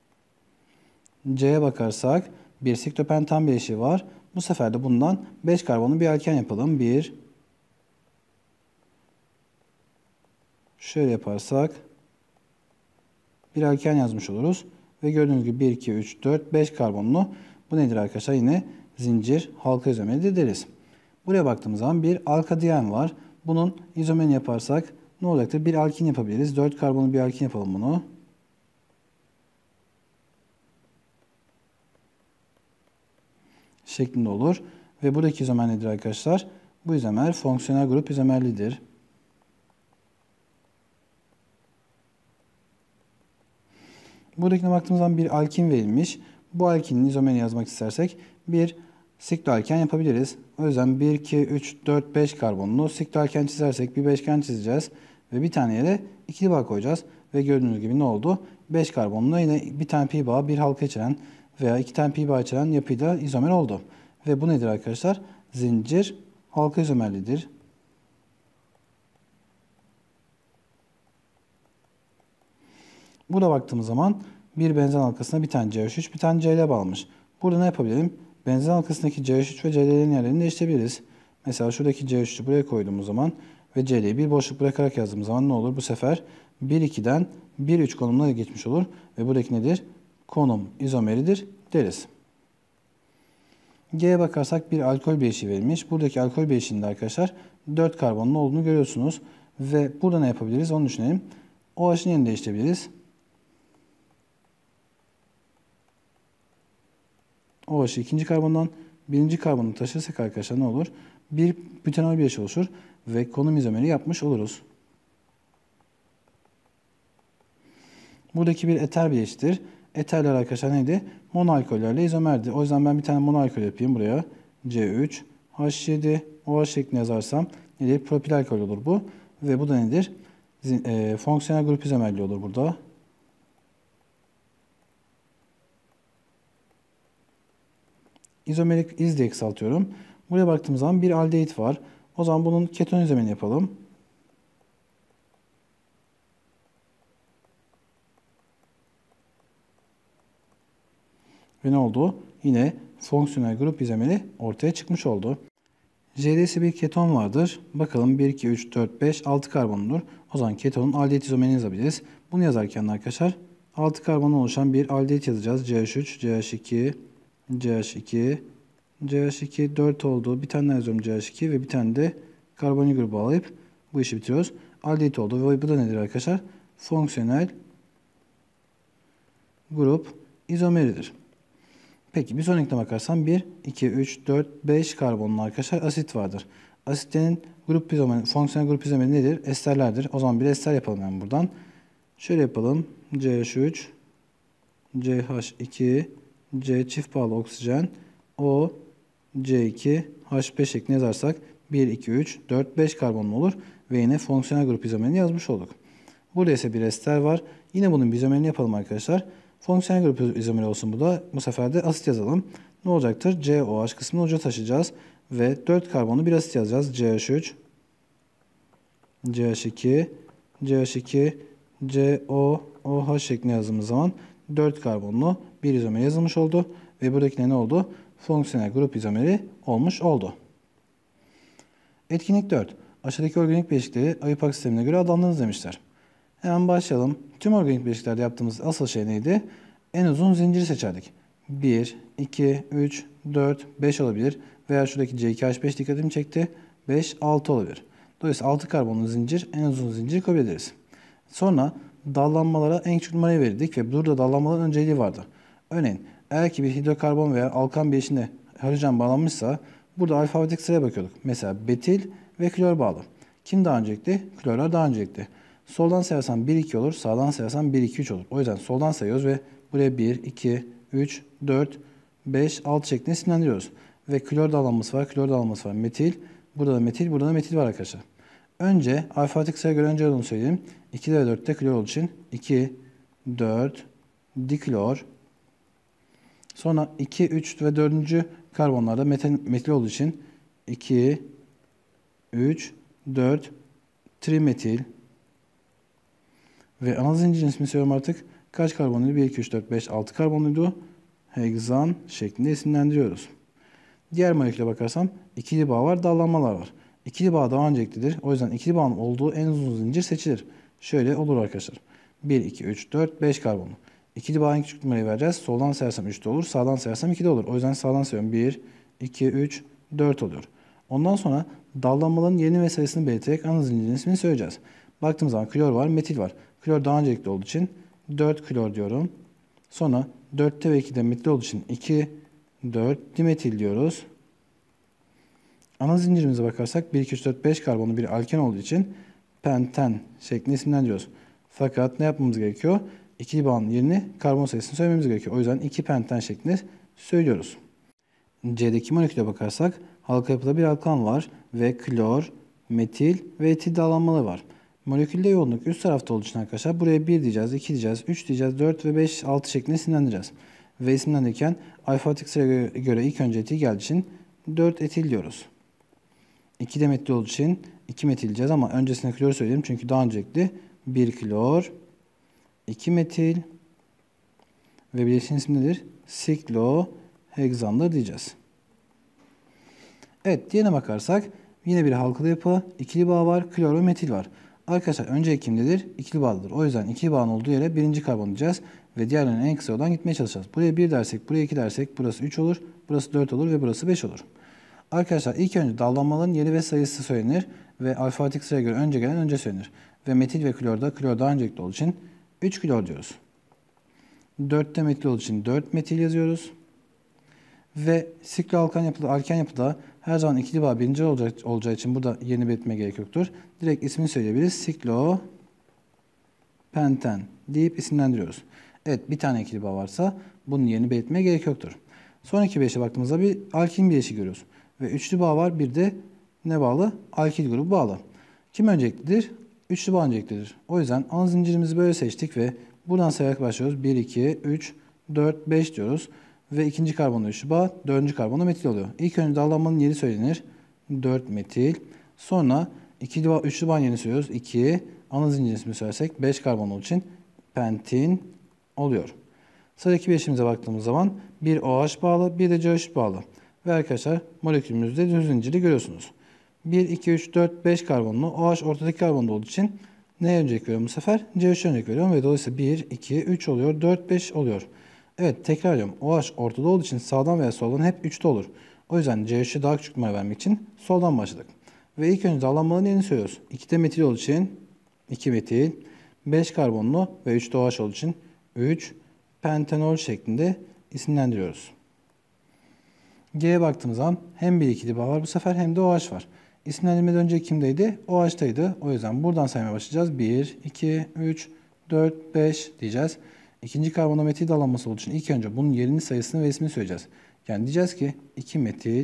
C'ye bakarsak bir siklopentan bileşiği var. Bu sefer de bundan 5 karbonlu bir alken yapalım. Şöyle yaparsak bir alken yazmış oluruz. Ve gördüğünüz gibi 1, 2, 3, 4, 5 karbonlu. Bu nedir arkadaşlar? Yine zincir halka izomeri deriz. Buraya baktığımız zaman bir alkadiyen var. Bunun izomerini yaparsak ne olacaktır? Bir alkin yapabiliriz. 4 karbonlu bir alkin yapalım bunu. Şeklinde olur. Ve buradaki izomer nedir arkadaşlar? Bu izomer fonksiyonel grup izomerlidir. Buradakine baktığımız zaman bir alkin verilmiş. Bu alkinin izomerini yazmak istersek bir sikloalken yapabiliriz. O yüzden 1, 2, 3, 4, 5 karbonlu sikloalken çizersek bir beşgen çizeceğiz. Ve bir tane yere ikili bağ koyacağız. Ve gördüğünüz gibi ne oldu? 5 karbonlu yine bir tane pi bağ, bir halka içeren veya 2 tane pi bağ içeren yapıyla izomer oldu. Ve bu nedir arkadaşlar? Zincir halka izomerlidir. Burada baktığımız zaman bir benzen halkasına bir tane CH3, bir tane Cl bağlamış. Burada ne yapabilirim? Benzen halkasındaki CH3 ve Cl'lerin yerlerini değiştirebiliriz. Mesela şuradaki CH3'ü buraya koyduğumuz zaman ve Cl'yi bir boşluk bırakarak yazdığımız zaman ne olur? Bu sefer 1-2'den 1-3 konumuna geçmiş olur. Ve buradaki nedir? konum izomeridir deriz. G'ye bakarsak bir alkol bileşiği verilmiş. Buradaki alkol bileşiğinde arkadaşlar 4 karbonlu olduğunu görüyorsunuz. Ve burada ne yapabiliriz onu düşünelim. OH'ın yerini değiştirebiliriz. OH'ı ikinci karbondan birinci karbonu taşırsak arkadaşlar ne olur? Bir butanol bileşiği oluşur ve konum izomeri yapmış oluruz. Buradaki bir eter bileşiğidir. Eterler arkadaşlar neydi? Monoalkollerle izomerdi. O yüzden ben bir tane monoalkol yapayım buraya. C3H7 OH şeklinde yazarsam nedir? Propil alkol olur bu. Ve bu da nedir? Fonksiyonel grup izomerliği olur burada. İzomerik iz diye kısaltıyorum. Buraya baktığımız zaman bir aldehit var. O zaman bunun keton izomerini yapalım. Ve ne oldu? Yine fonksiyonel grup izomeri ortaya çıkmış oldu. J'de ise bir keton vardır. Bakalım 1, 2, 3, 4, 5, 6 karbonludur. O zaman ketonun aldehit izomerini yazabiliriz. Bunu yazarken arkadaşlar 6 karbondan oluşan bir aldehit yazacağız. CH3, CH2, CH2, CH2 4 oldu. Bir tane daha yazıyorum CH2 ve bir tane de karbonil grubu alıp bu işi bitiriyoruz. Aldehit oldu ve bu da nedir arkadaşlar? Fonksiyonel grup izomeridir. Peki bir sonrakine bakarsam 1, 2, 3, 4, 5 karbonlu arkadaşlar asit vardır. Asitlerin grup izomeri, fonksiyonel grup izomeri nedir? Esterlerdir. O zaman bir ester yapalım yani buradan. Şöyle yapalım. CH3, CH2, C çift bağlı oksijen, O, C2, H5 şeklinde yazarsak 1, 2, 3, 4, 5 karbonlu olur. Ve yine fonksiyonel grup izomerini yazmış olduk. Burada ise bir ester var. Yine bunun bir izomerini yapalım arkadaşlar. Fonksiyonel grup izomeri olsun bu da. Bu sefer de asit yazalım. Ne olacaktır? COH kısmını uca taşıyacağız. Ve 4 karbonlu bir asit yazacağız. CH3, CH2, CH2, CO, OH şeklinde yazdığımız zaman 4 karbonlu bir izomer yazılmış oldu. Ve buradaki ne oldu? Fonksiyonel grup izomeri olmuş oldu. Etkinlik 4. Aşağıdaki organik bileşikleri Ayupak sistemine göre adlandırınız demişler. Hemen başlayalım. Tüm organik bileşiklerde yaptığımız asıl şey neydi? En uzun zinciri seçerdik. 1, 2, 3, 4, 5 olabilir. Veya şuradaki C2H5 dikkatimi çekti. 5, 6 olabilir. Dolayısıyla 6 karbonlu zincir en uzun zinciri kabul ederiz. Sonra dallanmalara en küçük numarayı verirdik ve burada dallanmaların önceliği vardı. Örneğin eğer ki bir hidrokarbon veya alkan bileşiğine halojen bağlanmışsa burada alfabetik sıraya bakıyorduk. Mesela betil ve klor bağlı. Kim daha öncelikli? Klorlar daha öncelikli. Soldan sayarsam 1, 2 olur. Sağdan sayarsam 1, 2, 3 olur. O yüzden soldan sayıyoruz ve buraya 1, 2, 3, 4, 5, 6 şeklinde isimlendiriyoruz. Ve klor dallanması var, klor dallanması var. Metil, burada da metil, burada da metil var arkadaşlar. Önce alfabetik sıraya göre önce olduğunu söyleyeyim. 2'de ve 4'te klor olduğu için 2, 4, diklor. Sonra 2, 3 ve 4. karbonlarda metil olduğu için 2, 3, 4, trimetil. Ve ana zincirin ismini söylüyorum artık. Kaç karbonluydu? 1, 2, 3, 4, 5, 6 karbonluydu. Hegzan şeklinde isimlendiriyoruz. Diğer moleküle bakarsam ikili bağ var, dallanmalar var. İkili bağ daha önceliklidir. O yüzden ikili bağın olduğu en uzun zincir seçilir. Şöyle olur arkadaşlar. 1, 2, 3, 4, 5 karbonlu. İkili bağın en küçük numarayı vereceğiz. Soldan sayarsam 3'te olur. Sağdan sayarsam 2'de olur. O yüzden sağdan sayıyorum. 1, 2, 3, 4 oluyor. Ondan sonra dallanmaların yerini ve sayısını belirterek ana zincirin ismini söyleyeceğiz. Baktığımız zaman klor var, metil var. Klor daha öncelikli olduğu için 4 klor diyorum. Sonra 4'te ve 2'de metil olduğu için 2, 4 dimetil diyoruz. Ana zincirimize bakarsak 1, 2, 3, 4, 5 karbonlu bir alken olduğu için penten şeklinde isimlendiriyoruz. Fakat ne yapmamız gerekiyor? İkili bağın yerini, karbon sayısını söylememiz gerekiyor. O yüzden 2 penten şeklinde söylüyoruz. C'deki moleküle bakarsak halka yapıda bir alkan var ve klor, metil ve etil dallanmaları var. Molekülde yoğunluk üst tarafta olduğu için arkadaşlar buraya 1 diyeceğiz, 2 diyeceğiz, 3 diyeceğiz, 4 ve 5, 6 şeklinde isimlendireceğiz. Ve isimlendirirken alfabetik sıraya göre ilk önce etil geldiği için 4 etil diyoruz. 2 de metil olduğu için 2 metil diyeceğiz ama öncesinde klor söyleyelim çünkü daha öncelikli 1 klor, 2 metil ve bileşiğin ismi nedir? Sikloheksandır diyeceğiz. Evet, diğerine bakarsak yine bir halkalı yapı, ikili bağ var, klor ve metil var. Arkadaşlar önce kimdedir? İkili bağlıdır. O yüzden ikili bağın olduğu yere birinci karbon diyeceğiz ve diğerlerinin en kısa yoldan gitmeye çalışacağız. Buraya 1 dersek, buraya 2 dersek burası 3 olur, burası 4 olur ve burası 5 olur. Arkadaşlar ilk önce dallanmaların yeri ve sayısı söylenir ve alfabetik sıraya göre önce gelen önce söylenir. Ve metil ve klorda klor daha öncelikli olduğu için 3 klor diyoruz. 4'te metil olduğu için 4 metil yazıyoruz. Ve sikloalkan yapıda, alken yapıda her zaman ikili bağ birinci olacağı için burada yeni belirtmeye gerek yoktur. Direkt ismini söyleyebiliriz. Siklopenten deyip isimlendiriyoruz. Evet, bir tane ikili bağ varsa bunun yerini belirtmeye gerek yoktur. Sonraki bileşe baktığımızda bir alkin bileşi görüyoruz. Ve üçlü bağ var, bir de ne bağlı? Alkil grubu bağlı. Kim önceliklidir? Üçlü bağ önceliklidir. O yüzden ana zincirimizi böyle seçtik ve buradan sayarak başlıyoruz. 1, 2, 3, 4, 5 diyoruz. Ve ikinci karbonla üçlü bağ, dördüncü karbonla metil oluyor. İlk önce dallanmanın yeri söylenir. 4 metil. Sonra üçlü bağın yerini söylüyoruz. 2, ana zincirin ismini söylersek 5 karbon olduğu için pentin oluyor. Sıradaki bileşimize baktığımız zaman bir OH bağlı, bir de CH bağlı. Ve arkadaşlar molekülümüzde düz zinciri görüyorsunuz. 1, 2, 3, 4, 5 karbonlu OH ortadaki karbonda olduğu için neye öncelik veriyorum bu sefer? CH'ye öncelik veriyorum ve dolayısıyla 1, 2, 3 oluyor, 4, 5 oluyor. Evet, tekrarlıyorum. OH ortada olduğu için sağdan veya soldan hep 3'te olur. O yüzden CH'ye daha küçük numara vermek için soldan başladık. Ve ilk önce dallanmaların yerini söylüyoruz. 2'de metil olduğu için 2 metil, 5 karbonlu ve 3'te OH olduğu için 3 pentanol şeklinde isimlendiriyoruz. G'ye baktığımız zaman hem bir ikili bağ var bu sefer hem de OH var. İsimlendirmeden önce kimdeydi? OH'taydı. O yüzden buradan saymaya başlayacağız. 1, 2, 3, 4, 5 diyeceğiz. İkinci karbonla metil dallanması olduğu için ilk önce bunun yerini, sayısını ve ismini söyleyeceğiz. Yani diyeceğiz ki 2 metil.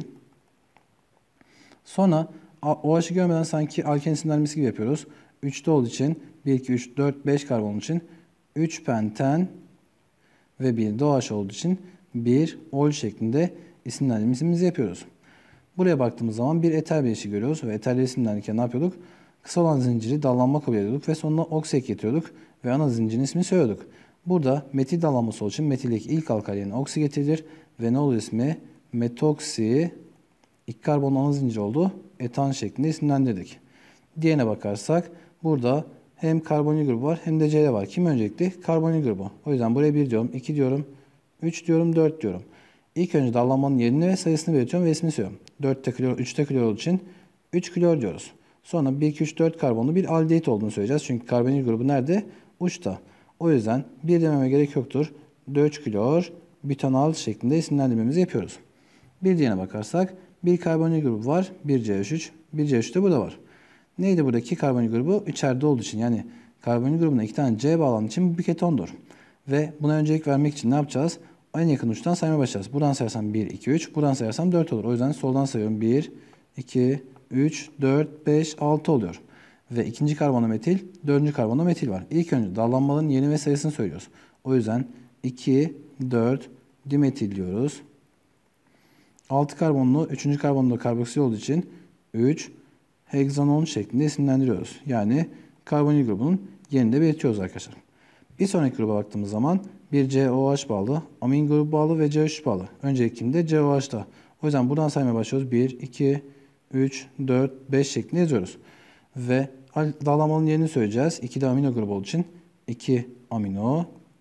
Sonra OH'ı görmeden sanki alken isimlendirmesi gibi yapıyoruz. 3'te olduğu için 1, 2, 3, 4, 5 karbon için 3 penten ve bir de OH olduğu için 1 ol şeklinde isimlendirmemizi yapıyoruz. Buraya baktığımız zaman bir eter bileşiği görüyoruz ve eterleri isimlendirirken ne yapıyorduk? Kısa olan zinciri dallanma kabul ediyorduk ve sonuna oksi getiriyorduk ve ana zincirin ismini söylüyorduk. Burada metil dallanması olduğu için metildeki ilk alkal yerine oksi getirilir ve ne oluyor ismi? Metoksi, ilk karbonun ana zinciri oldu. Etan şeklinde isimlendirdik. Diğerine bakarsak burada hem karbonil grubu var hem de Cl var. Kim öncelikli? Karbonil grubu. O yüzden buraya 1 diyorum, 2 diyorum, 3 diyorum, 4 diyorum. İlk önce dallanmanın yerini ve sayısını belirtiyorum ve ismini söylüyorum. 4'te klor, 3'te klor olduğu için 3 klor diyoruz. Sonra 1, 2, 3, 4 karbonlu bir aldehit olduğunu söyleyeceğiz. Çünkü karbonil grubu nerede? Uçta. O yüzden 1 dememe gerek yoktur. 4 klor, butanal şeklinde isimlendirmemizi yapıyoruz. Bir diğerine bakarsak bir karbonil grubu var, bir CH3, bir CH3 de burada var. Neydi buradaki karbonil grubu? İçeride olduğu için, yani karbonil grubuna 2 tane C bağlandığı için bu bir ketondur. Ve buna öncelik vermek için ne yapacağız? En yakın uçtan saymaya başlayacağız. Buradan sayarsam 1, 2, 3. Buradan sayarsam 4 olur. O yüzden soldan sayıyorum. 1, 2, 3, 4, 5, 6 oluyor. Ve ikinci karbonla metil, dördüncü karbonla metil var. İlk önce dallanmaların yeni ve sayısını söylüyoruz. O yüzden 2, 4 dimetil diyoruz. 6 karbonlu, 3. karbonlu karboksil olduğu için 3 heksanon şeklinde isimlendiriyoruz. Yani karbonil grubunun yerini de belirtiyoruz arkadaşlar. Bir sonraki gruba baktığımız zaman bir COH bağlı, amin grubu bağlı ve CH3 bağlı. Önceki kimde? COH'ta. O yüzden buradan saymaya başlıyoruz. 1, 2, 3, 4, 5 şeklinde yazıyoruz. Ve dallanmanın yerini söyleyeceğiz. 2'de amino grubu olduğu için 2 amino.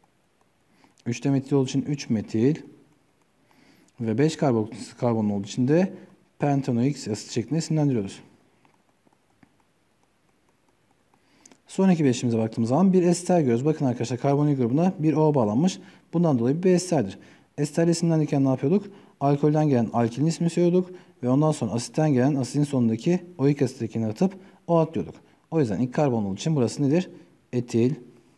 3'te metil olduğu için 3 metil. Ve 5 karbon olduğu için de pentanoik asit şeklinde isimlendiriyoruz. Sonraki bileşimize baktığımız zaman bir ester görüyoruz. Bakın arkadaşlar, karbonil grubuna bir O bağlanmış. Bundan dolayı bir esterdir. Ester isimlendirirken ne yapıyorduk? Alkolden gelen alkilin ismini söylüyorduk ve ondan sonra asitten gelen asitin sonundaki oik asittekini atıp O atlıyorduk. O yüzden ilk karbon olduğu için burası nedir? Etil.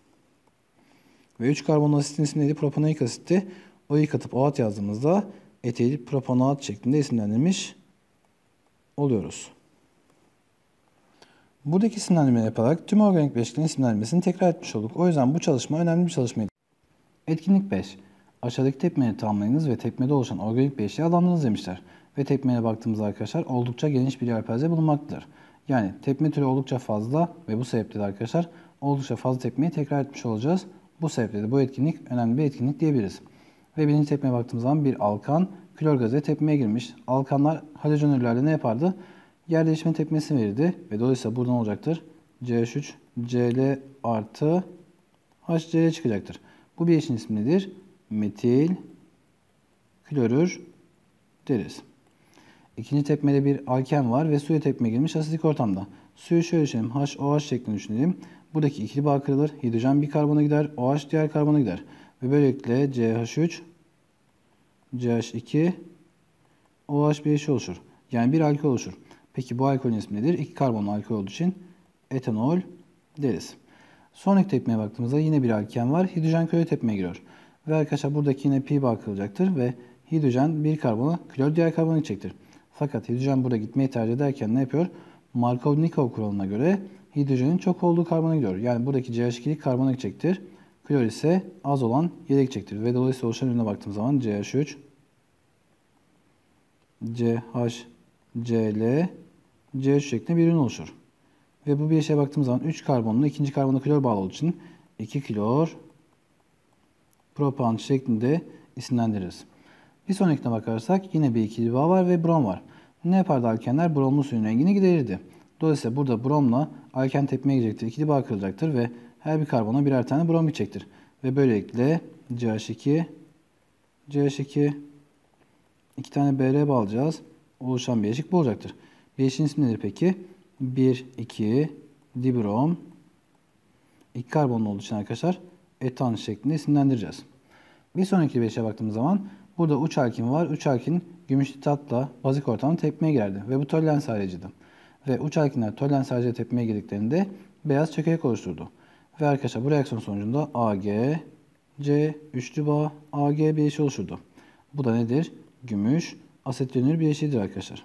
Ve 3 karbonlu asitin ismi neydi? Propanoik asitti. Oik atıp OAT yazdığımızda etil propanoat şeklinde isimlendirmiş oluyoruz. Buradaki isimlendirmeyi yaparak tüm organik bileşiklerin isimlendirmesini tekrar etmiş olduk. O yüzden bu çalışma önemli bir çalışmaydı. Etkinlik 5. Aşağıdaki tepmeleri tamamlayınız ve tepmede oluşan organik bileşiği adlandırınız demişler. Ve tepmeye baktığımızda arkadaşlar oldukça geniş bir yelpaze bulunmaktadır. Yani tepme türü oldukça fazla ve bu sebeple de arkadaşlar oldukça fazla tepmeyi tekrar etmiş olacağız. Bu sebeple de bu etkinlik önemli bir etkinlik diyebiliriz. Ve birinci tepmeye baktığımız zaman bir alkan klor gazı tepmeye girmiş. Alkanlar halojenürlerle ne yapardı? Yer değişimi tepmesini verirdi ve dolayısıyla buradan olacaktır CH3 Cl artı HCl çıkacaktır. Bu bileşiğin ismi nedir? Metil klorür deriz. İkinci tepmede bir alken var ve suya tepmeye girmiş asitik ortamda. Suyu şöyle düşünelim. HOH şeklinde düşünelim. Buradaki ikili bağ kırılır. Hidrojen bir karbona gider. OH diğer karbona gider. Ve böylelikle CH3, CH2, OH bileşiği oluşur. Yani bir alkol oluşur. Peki bu alkolün ismi nedir? İki karbonlu alkol olduğu için etanol deriz. Sonraki tepmeye baktığımızda yine bir alken var. Hidrojen klor tepmeye giriyor. Ve arkadaşlar buradaki yine pi bağ kırılacaktır ve hidrojen bir karbona, klor diğer karbona gidecektir. Fakat hidrojen burada gitmeyi tercih ederken ne yapıyor? Markov-Nikov kuralına göre hidrojenin çok olduğu karbona gidiyor. Yani buradaki CH2'lik karbona gidecektir. Klor ise az olan yere gidecektir. Ve dolayısıyla oluşan ürüne baktığım zaman CH3, CHCl, CH3 şeklinde bir ürün oluşur. Ve bu bileşiğe baktığımız zaman 3 karbonlu, ikinci karbonlu klor bağlı olduğu için 2 klor propan şeklinde isimlendiririz. Bir sonrakine bakarsak yine bir ikili bağ var ve brom var. Ne yapardı alkenler? Bromlu suyun rengini giderirdi. Dolayısıyla burada bromla alken tepmeye girecektir. İkili bağ kırılacaktır ve her bir karbona birer tane brom gidecektir. Ve böylelikle CH2, CH2, 2 tane Br bağlayacağız. Oluşan bileşik bu olacaktır. Bileşiğin ismi nedir peki? 1, 2, dibrom. 2 karbonlu olduğu için arkadaşlar etan şeklinde isimlendireceğiz. Bir sonraki bileşiğe baktığımız zaman burada uç alkin var. Uç alkin gümüşlü tatla bazik ortamda tepmeye girerdi. Ve bu tolerans ayrıcıydı. Ve uç alkinler tolerans ayrıcıyla tepmeye girdiklerinde beyaz çökelek oluşturdu. Ve arkadaşlar bu reaksiyon sonucunda Ag, C, üçlü bağ, Ag bileşiği oluşturdu. Bu da nedir? Gümüş asetonür bileşiğidir arkadaşlar.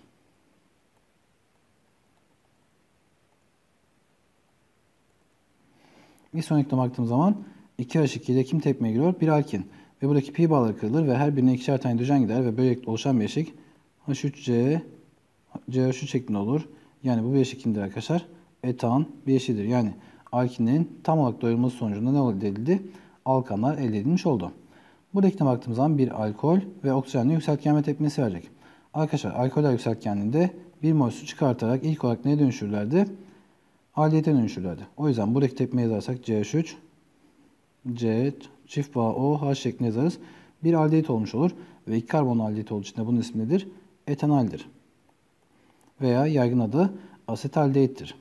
Bir sonrakine baktığım zaman 2H2 ile kim tepmeye giriyor? Bir alkin. Ve buradaki pi bağları kırılır ve her birine ikişer tane hidrojen gider ve böylelikle oluşan bileşik H3C, CH3 şeklinde olur. Yani bu bileşik kimdir arkadaşlar? Etan bileşiğidir. Yani alkinlerin tam olarak doyurulması sonucunda ne elde edildi? Alkanlar elde edilmiş oldu. Buradakine baktığımız zaman bir alkol ve oksijenle yükseltgenme tepkimesi verecek. Arkadaşlar alkoller yükseltgenliğinde bir mol su çıkartarak ilk olarak neye dönüşürlerdi? Aldehite dönüşürlerdi. O yüzden buradaki tepkimeyi yazarsak CH3, C, çift bağ O, H şeklinde yazarız. Bir aldehit olmuş olur. Ve iki karbonlu aldehit olduğu için de bunun ismi nedir? Etanaldir. Veya yaygın adı asetaldehittir.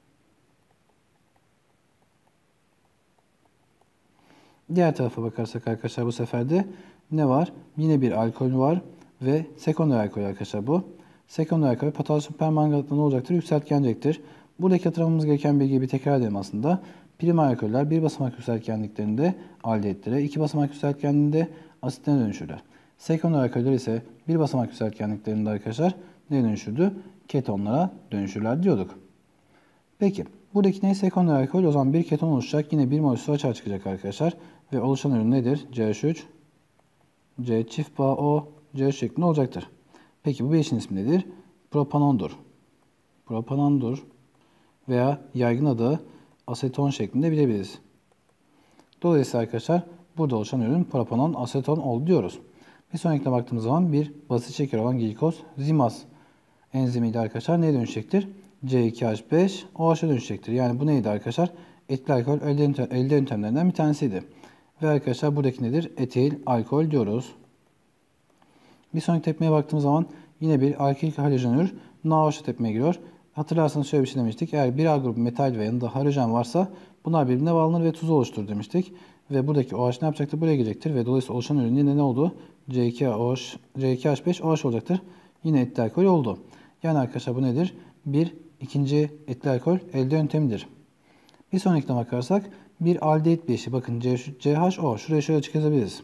Diğer tarafa bakarsak arkadaşlar bu sefer de ne var? Yine bir alkol var ve sekonder alkol arkadaşlar bu. Sekonder alkol potasyum permanganatla ne olacaktır? Yükseltgenecektir. Buradaki hatırlamamız gereken bilgiyi bir tekrar edelim aslında. Primer alkoller bir basamak yükseltgenliklerinde aldehitlere, iki basamak yükseltgenliğinde asitlere dönüşürler. Sekonder alkoller ise bir basamak yükseltgenliklerinde arkadaşlar neye dönüşürdü? Ketonlara dönüşürler diyorduk. Peki buradaki ne? Sekonder alkol. O zaman bir keton oluşacak. Yine bir mol su açığa çıkacak arkadaşlar. Ve oluşan ürün nedir? CH3, C çift bağ O, C şeklinde olacaktır. Peki bu bileşiğin ismi nedir? Propanondur. Propanondur. Veya yaygın adı aseton şeklinde bilebiliriz. Dolayısıyla arkadaşlar burada oluşan ürün propanon, aseton oldu diyoruz. Bir sonrakine baktığımız zaman bir basit şeker olan glikoz, zimaz enzimiyle arkadaşlar neye dönüşecektir? C2H5 OH'a dönüşecektir. Yani bu neydi arkadaşlar? Etil alkol elde yöntemlerinden bir tanesiydi. Ve arkadaşlar buradaki nedir? Etil alkol diyoruz. Bir sonraki tepmeye baktığımız zaman yine bir alkil halojenür NaOH'a tepmeye giriyor. Hatırlarsanız şöyle bir şey demiştik. Eğer bir A grubu metal ve yanında halojen varsa bunlar birbirine bağlanır ve tuz oluşturur demiştik. Ve buradaki OH ne yapacaktır? Buraya girecektir ve dolayısıyla oluşan ürün yine ne oldu? C2OH, C2H5 OH olacaktır. Yine etil alkol oldu. Yani arkadaşlar bu nedir? Bir ikinci etil alkol elde yöntemidir. Bir sonrakine bakarsak bir aldehit bileşiği. Bakın CHO. Şuraya şöyle açık yazabiliriz.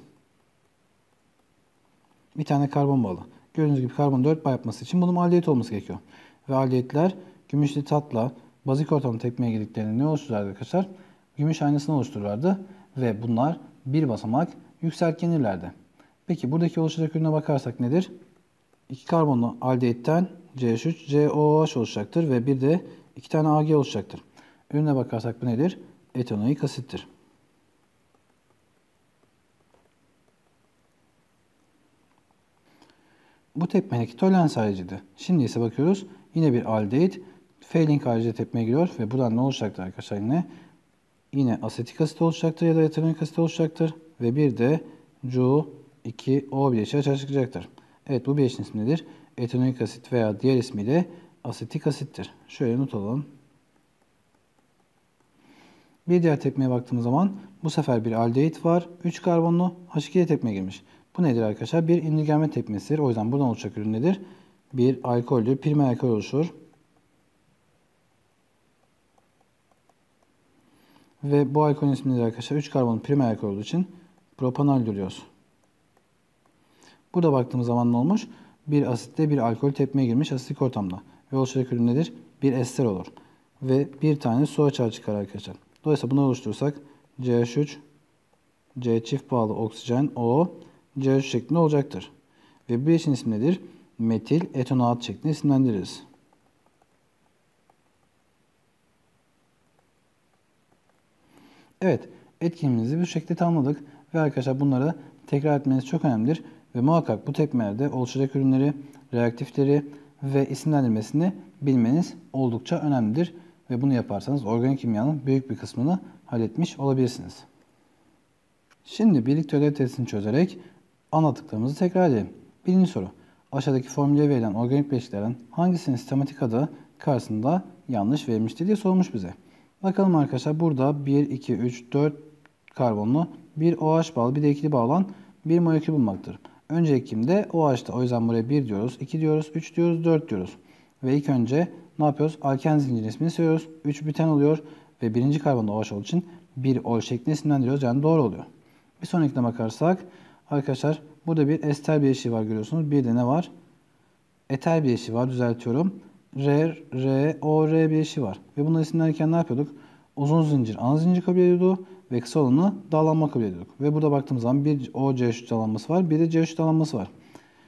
Bir tane karbon bağı. Gördüğünüz gibi karbon 4 bağ yapması için bunun aldehit olması gerekiyor. Ve aldehitler gümüşlü tatla bazik ortamda tepmeye girdiklerinde ne oluştururlardı arkadaşlar? Gümüş aynasını oluştururlardı. Ve bunlar bir basamak yükseltgenirlerdi. Peki buradaki oluşacak ürüne bakarsak nedir? 2 karbonlu aldehitten CH3, COOH oluşacaktır ve bir de 2 tane Ag oluşacaktır. Ürüne bakarsak bu nedir? Etanoik asittir. Bu tepmedeki tolerans ayrıcıydı. Şimdi ise bakıyoruz yine bir aldehit F-link harici tepmeye giriyor ve buradan ne oluşacaktır arkadaşlar yine? Yine asetik asit oluşacaktır ya da etanoik asit oluşacaktır. Ve bir de Cu2O bileşiği açığa çıkacaktır. Evet, bu bileşiğin ismi nedir? Etanoik asit veya diğer ismiyle asetik asittir. Şöyle not alalım. Bir diğer tepmeye baktığımız zaman bu sefer bir aldehit var. 3 karbonlu H2'ye tepmeye girmiş. Bu nedir arkadaşlar? Bir indirgenme tepmesidir. O yüzden buradan oluşacak ürün nedir? Bir alkoldür. Primer alkol oluşur. Ve bu alkolün ismi nedir arkadaşlar? 3 karbonlu primer alkol olduğu için propanol diyoruz. Burada baktığımız zaman ne olmuş? Bir asitte bir alkol tepmeye girmiş asitik ortamda. Ve oluşacak ürün nedir? Bir ester olur. Ve bir tane su açığa çıkar arkadaşlar. Dolayısıyla bunu oluşturursak CH3, C çift bağlı oksijen, O, CH3 şeklinde olacaktır. Ve bu bileşiğin ismi nedir? Metil etonaat şeklinde isimlendiririz. Evet, etkinliğimizi bu şekilde tamamladık. Ve arkadaşlar bunları tekrar etmeniz çok önemlidir. Ve muhakkak bu tepkimelerde oluşacak ürünleri, reaktifleri ve isimlendirmesini bilmeniz oldukça önemlidir. Ve bunu yaparsanız organik kimyanın büyük bir kısmını halletmiş olabilirsiniz. Şimdi birlikte ödev testini çözerek anlattıklarımızı tekrar edelim. Birinci soru. Aşağıdaki formüle verilen organik bileşiklerden hangisinin sistematik adı karşısında yanlış verilmiştir diye sorulmuş bize. Bakalım arkadaşlar, burada 1, 2, 3, 4 karbonlu bir OH bağlı bir de ikili bağ olan bir molekül bulmaktır. Öncekinde OH'ta, o yüzden buraya 1 diyoruz, 2 diyoruz, 3 diyoruz, 4 diyoruz. Ve ilk önce ne yapıyoruz? Alken zincirin ismini söylüyoruz. 3 buten oluyor ve birinci karbonda OH olduğu için 1 ol şeklinde isimlendiriyoruz. Yani doğru oluyor. Bir sonrakine bakarsak arkadaşlar, burada bir ester bileşiği var, görüyorsunuz. Bir de ne var? Eter bileşiği var, düzeltiyorum. R bileşiği var. Ve bunları isimlenirken ne yapıyorduk? Uzun zincir ana zincir kabul ediyordu ve kısa olanı dağlanma kabul ediyorduk. Ve burada baktığımız zaman bir OCH3 dağlanması var, bir de CH3 dağlanması var.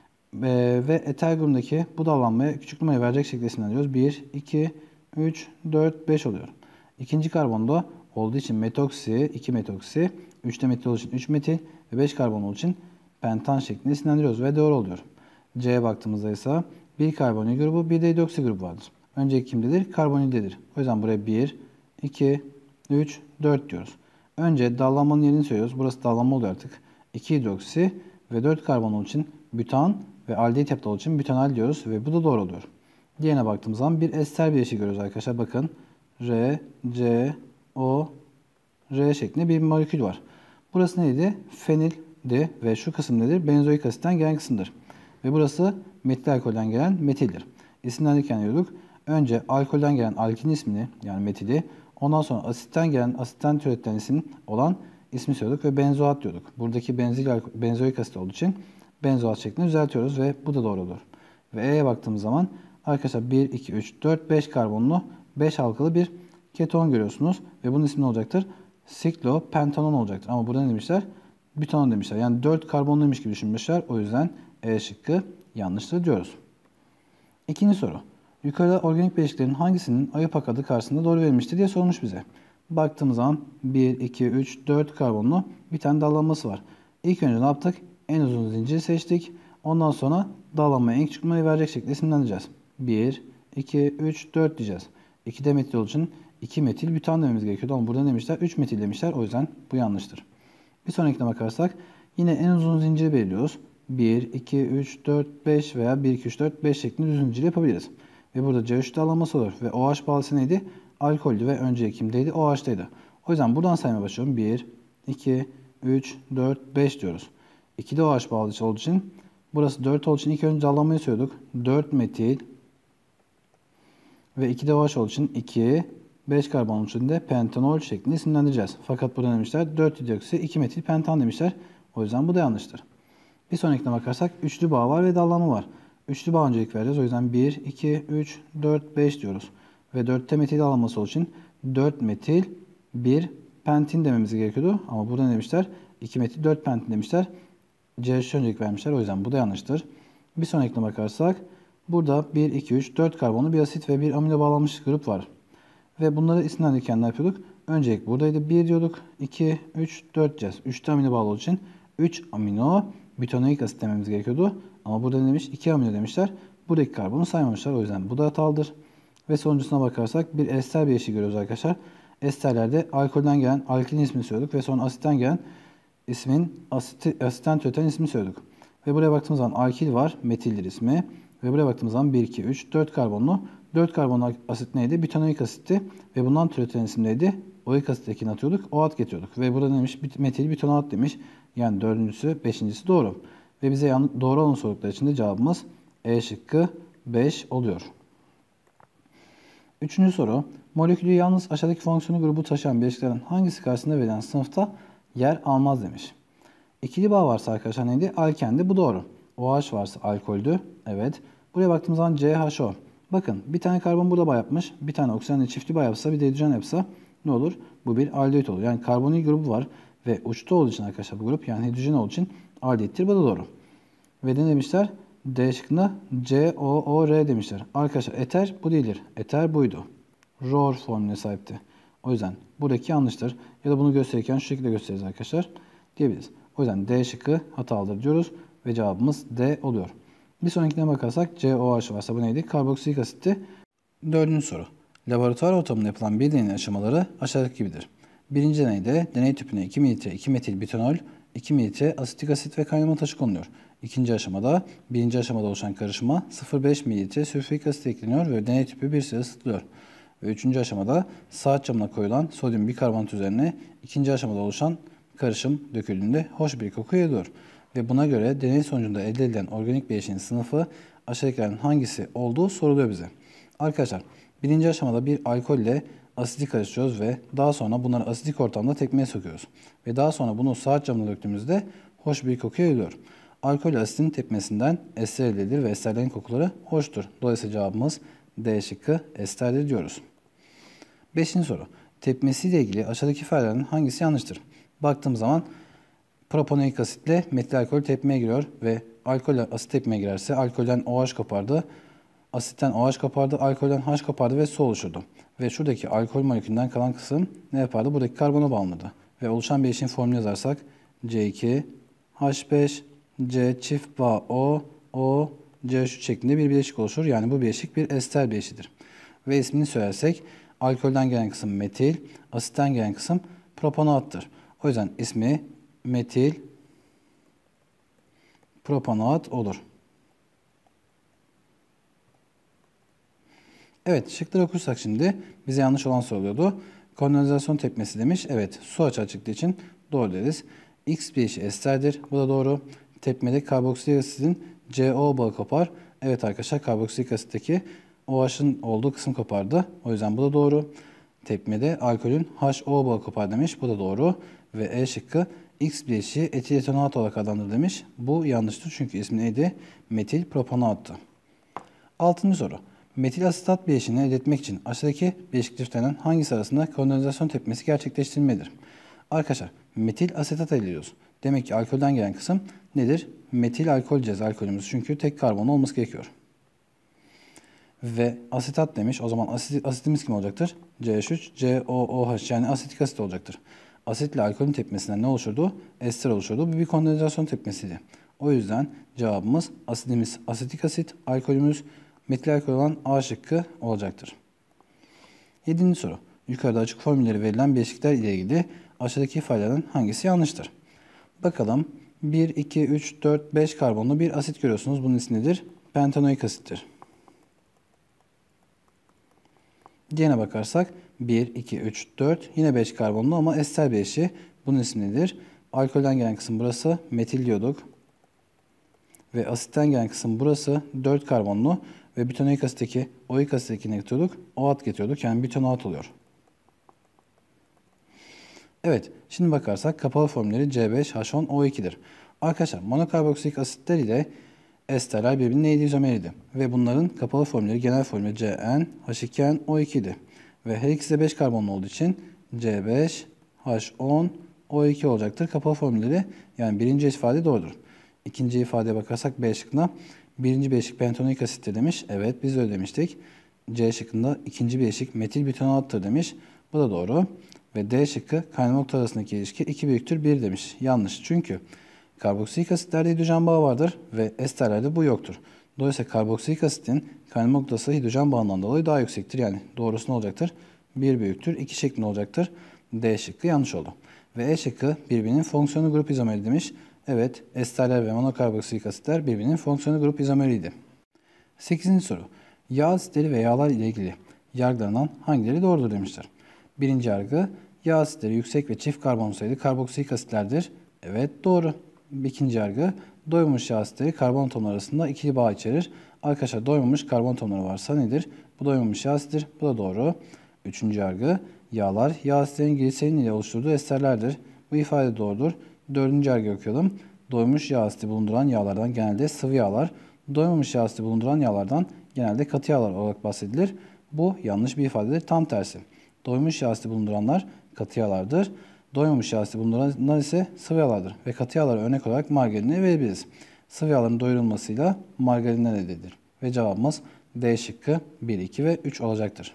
Ve eter grubundaki bu dağlanmaya küçük numarayı verecek şekilde isimlendiriyoruz. 1, 2, 3, 4, 5 oluyor. İkinci karbonda olduğu için metoksi, 2 metoksi, 3'te metil olduğu için 3 metil ve 5 karbon olduğu için pentan şeklinde isimlendiriyoruz ve doğru oluyor. C'ye baktığımızda ise bir karbonil grubu, bir de hidroksi grubu vardır. Önceki kimdedir? Karbonildedir. O yüzden buraya 1, 2, 3, 4 diyoruz. Önce dallanmanın yerini söylüyoruz. Burası dallanma oluyor artık. 2 hidroksi ve 4 karbon olduğu için bütan ve aldehit yapıda olduğu için bütanal diyoruz ve bu da doğru oluyor. Diğerine baktığımız zaman bir ester bileşiği görüyoruz arkadaşlar. Bakın R, C, O, R şeklinde bir molekül var. Burası neydi? Fenildi ve şu kısım nedir? Benzoik asitten gelen kısımdır. Ve burası metil alkolden gelen metildir. İsimlendirirken diyorduk. Önce alkolden gelen alkilin ismini, yani metili, ondan sonra asitten türetilen isim olan ismi söylüyorduk ve benzoat diyorduk. Buradaki benzoik asit olduğu için benzoat şeklinde düzeltiyoruz ve bu da doğru olur. Ve E'ye baktığımız zaman arkadaşlar 1, 2, 3, 4, 5 karbonlu 5 halkalı bir keton görüyorsunuz. Ve bunun ismi ne olacaktır? Siklopentanon olacaktır. Ama burada ne demişler? Bütanon demişler. Yani 4 karbonluymuş gibi düşünmüşler. O yüzden E şıkkı yanlıştır diyoruz. İkinci soru. Yukarıda organik bileşiklerin hangisinin AYPAK adı karşısında doğru verilmiştir diye sormuş bize. Baktığımız zaman 1, 2, 3, 4 karbonlu bir tane dallanması var. İlk önce ne yaptık? En uzun zinciri seçtik. Ondan sonra dallanmaya en küçük numarayı verecek şekilde isimlendireceğiz. 1, 2, 3, 4 diyeceğiz. 2 de metil olduğu için 2 metil bütan dememiz gerekiyordu ama burada ne demişler? 3 metil demişler. O yüzden bu yanlıştır. Bir sonrakine bakarsak yine en uzun zinciri belirliyoruz. 1, 2, 3, 4, 5 veya 1, 2, 3, 4, 5 şeklinde düz zincir yapabiliriz. Ve burada CH3 dağılması olur. Ve OH bağlısı neydi? Alkoldü ve önceki kimdeydi? OH'taydı. O yüzden buradan saymaya başlıyorum. 1, 2, 3, 4, 5 diyoruz. 2 de OH bağlısı olduğu için burası 4 olduğu için ilk önce dağılmayı söylüyorduk. 4 metil ve 2 de OH olduğu için 2, 5 karbon olduğu için de pentanol şeklinde isimlendireceğiz. Fakat burada demişler 4 hidroksi 2 metil pentan demişler. O yüzden bu da yanlıştır. Bir sonrakine bakarsak üçlü bağ var ve dallanma var. Üçlü bağ öncelik vereceğiz. O yüzden 1, 2, 3, 4, 5 diyoruz. Ve 4'te metil dallanması olduğu için 4 metil 1 pentin dememiz gerekiyordu. Ama burada ne demişler? 2 metil 4 pentin demişler. CH3 öncelik vermişler. O yüzden bu da yanlıştır. Bir sonrakine bakarsak burada 1, 2, 3, 4 karbonlu bir asit ve bir amino bağlanmış grup var. Ve bunları isimlendirirken ne yapıyorduk? Öncelik buradaydı. 1 diyorduk. 2, 3, 4 diyeceğiz. 3'te amino bağlı olduğu için 3 amino butanoik asit dememiz gerekiyordu. Ama burada ne demiş? 2 amino demişler. Buradaki karbonu saymamışlar. O yüzden bu da hatalıdır. Ve sonuncusuna bakarsak bir ester bileşiği görüyoruz arkadaşlar. Esterlerde alkolden gelen alkilin ismini söyledik ve sonra asitten gelen ismin asitten türeten ismini söyledik. Ve buraya baktığımız zaman alkil var, metildir ismi. Ve buraya baktığımız zaman 1, 2, 3, 4 karbonlu. 4 karbonlu asit neydi? Butanoik asitti. Ve bundan türeten isim neydi? Oik asittekini atıyorduk, OAT getiriyorduk. Ve burada neymiş? Metil butanoat demiş. Yani dördüncüsü, beşincisi doğru. Ve bize doğru olan sordukları için de cevabımız E şıkkı 5 oluyor. Üçüncü soru. Molekülü yalnız aşağıdaki fonksiyonu grubu taşıyan bileşiklerin hangisi karşısında verilen sınıfta yer almaz demiş. İkili bağ varsa arkadaşlar neydi? Alkendi. Bu doğru. OH varsa alkoldü. Evet. Buraya baktığımız zaman CHO. Bakın bir tane karbon burada bağ yapmış. Bir tane oksijenle çiftli bağ yapsa bir de hidrojen yapsa ne olur? Bu bir aldehit olur. Yani karbonil grubu var ve uçta olduğu için arkadaşlar bu grup yani hidrojen olduğu için aldehittir. Bu da doğru. Ve ne demişler? D şıkkında COOR demişler. Arkadaşlar eter bu değildir. Eter buydu. ROR formüle sahipti. O yüzden buradaki yanlıştır. Ya da bunu gösterirken şu şekilde gösteririz arkadaşlar. Diyebiliriz. O yüzden D şıkkı hatalıdır diyoruz. Ve cevabımız D oluyor. Bir sonrakine bakarsak COH varsa bu neydi? Karboksilik asitti. Dördüncü soru. Laboratuvar ortamında yapılan bir deneyin aşamaları aşağıdaki gibidir. Birinci deneyde deney tüpüne 2 mililitre 2 metil butanol, 2 mililitre asitik asit ve kaynama taşı konuluyor. İkinci aşamada birinci aşamada oluşan karışıma 0,5 mililitre sülfürik asit ekleniyor ve deney tüpü bir süre ısıtılıyor. Ve üçüncü aşamada saat camına koyulan sodyum bikarbonat üzerine ikinci aşamada oluşan karışım döküldüğünde hoş bir koku yayılıyor. Ve buna göre deney sonucunda elde edilen organik bileşiğin sınıfı aşağıdakilerin hangisi olduğu soruluyor bize. Arkadaşlar birinci aşamada bir alkolle asidi karıştırıyoruz ve daha sonra bunları asidik ortamda tepmeye sokuyoruz. Ve daha sonra bunu saat camına döktüğümüzde hoş bir koku yayılıyor. Alkol asitin tepmesinden ester elde edilir ve esterlerin kokuları hoştur. Dolayısıyla cevabımız D şıkkı esterdir diyoruz. Beşinci soru. Tepmesiyle ilgili aşağıdaki ifadelerden hangisi yanlıştır? Baktığımız zaman propanoik asitle metil alkol tepmeye giriyor ve alkol asit tepmeye girerse alkolden OH kopardı. Asitten OH kopardı, alkolden H kopardı ve su oluşurdu. Ve şuradaki alkol molekülünden kalan kısım ne yapardı? Buradaki karbona bağlanırdı. Ve oluşan bileşiğin formülünü yazarsak C2, H5, C çift bağ O, C3 şeklinde bir bileşik oluşur. Yani bu bileşik bir ester bileşiğidir. Ve ismini söylersek alkolden gelen kısım metil, asitten gelen kısım propanoattır. O yüzden ismi metil propanoat olur. Evet, şıkları okursak şimdi bize yanlış olan soruluyordu. Kondensasyon tepmesi demiş. Evet, su açığa çıktığı için doğru deriz. X bileşiği esterdir. Bu da doğru. Tepmede karboksilik asitin CO bağı kopar. Evet arkadaşlar, karboksilik asitteki OH'ın olduğu kısım kopardı. O yüzden bu da doğru. Tepmede alkolün HO bağı kopar demiş. Bu da doğru. Ve E şıkkı X bileşiği etil etanoat olarak adlandırılır demiş. Bu yanlıştır çünkü ismi neydi? Metil propanoattı. Altıncı soru. Metil asetat bileşiğini elde etmek için aşağıdaki bileşik çiftlerinden hangisi arasında kondensasyon tepmesi gerçekleştirilmelidir? Arkadaşlar metil asetat elde ediyoruz. Demek ki alkolden gelen kısım nedir? Metil alkol diyeceğiz alkolümüz çünkü tek karbonlu olması gerekiyor. Ve asetat demiş. O zaman asitimiz kim olacaktır? CH3, COOH yani asetik asit olacaktır. Asitle alkolün tepmesinden ne oluşurdu? Ester oluşurdu. Bu bir kondensasyon tepmesiydi. O yüzden cevabımız asidimiz asetik asit, alkolümüz metil alkol olan A şıkkı olacaktır. 7. soru. Yukarıda açık formülleri verilen bileşikler ile ilgili aşağıdaki ifadelerden hangisi yanlıştır? Bakalım. 1, 2, 3, 4, 5 karbonlu bir asit görüyorsunuz. Bunun ismi nedir? Pentanoik asittir. Diğerine bakarsak 1, 2, 3, 4 yine 5 karbonlu ama ester bileşiği. Bunun ismi nedir? Alkolden gelen kısım burası. Metil diyorduk. Ve asitten gelen kısım burası. 4 karbonlu. Ve butanoik asitteki oik asitteki ne getiriyorduk? OAT getiriyorduk. Yani butanoat oluyor. Evet. Şimdi bakarsak kapalı formülleri C5H10O2'dir. Arkadaşlar monokarboksilik asitler ile esterler birbirinin neydi? İzomeriydi. Ve bunların kapalı formülleri genel formülü CnH2nO2'di. Ve her ikisi de 5 karbonlu olduğu için C5H10O2 olacaktır. Kapalı formülleri yani birinci ifade doğrudur. İkinci ifadeye bakarsak B şıkkına birinci bileşik pentanoik asittir demiş. Evet biz öyle demiştik. C şıkkında ikinci bileşik metil butanoattır demiş. Bu da doğru. Ve D şıkkı kaynama nokta arasındaki ilişki 2 büyüktür 1 demiş. Yanlış. Çünkü karboksilik asitlerde hidrojen bağı vardır ve esterlerde bu yoktur. Dolayısıyla karboksilik asitin kaynama noktası hidrojen bağından dolayı daha yüksektir. Yani doğrusu ne olacaktır? 1 büyüktür 2 şeklinde olacaktır. D şıkkı yanlış oldu. Ve E şıkkı birbirinin fonksiyonu grup izomeri demiş. Evet, esterler ve monokarboksilik asitler birbirinin fonksiyonu grup izomeriydi. 8. soru. Yağ asitleri ve yağlar ile ilgili yargılanan hangileri doğrudur demişler. Birinci yargı, yağ asitleri yüksek ve çift karbon sayılı karboksilik asitlerdir. Evet, doğru. İkinci yargı, doymamış yağ asitleri karbon atomları arasında ikili bağ içerir. Arkadaşlar doymamış karbon atomları varsa nedir? Bu doymamış yağ asittir. Bu da doğru. Üçüncü yargı, yağlar yağ asitlerin gliserin ile oluşturduğu esterlerdir. Bu ifade doğrudur. Dördüncü yargı okuyalım. Doymuş yağ asidi bulunduran yağlardan genelde sıvı yağlar, doymamış yağ asidi bulunduran yağlardan genelde katı yağlar olarak bahsedilir. Bu yanlış bir ifadedir. Tam tersi. Doymuş yağ asidi bulunduranlar katı yağlardır. Doymamış yağ asidi bulunduranlar ise sıvı yağlardır. Ve katı yağlara örnek olarak margarini verebiliriz. Sıvı yağların doyurulmasıyla margarinler elde edilir. Ve cevabımız D şıkkı 1, 2 ve 3 olacaktır.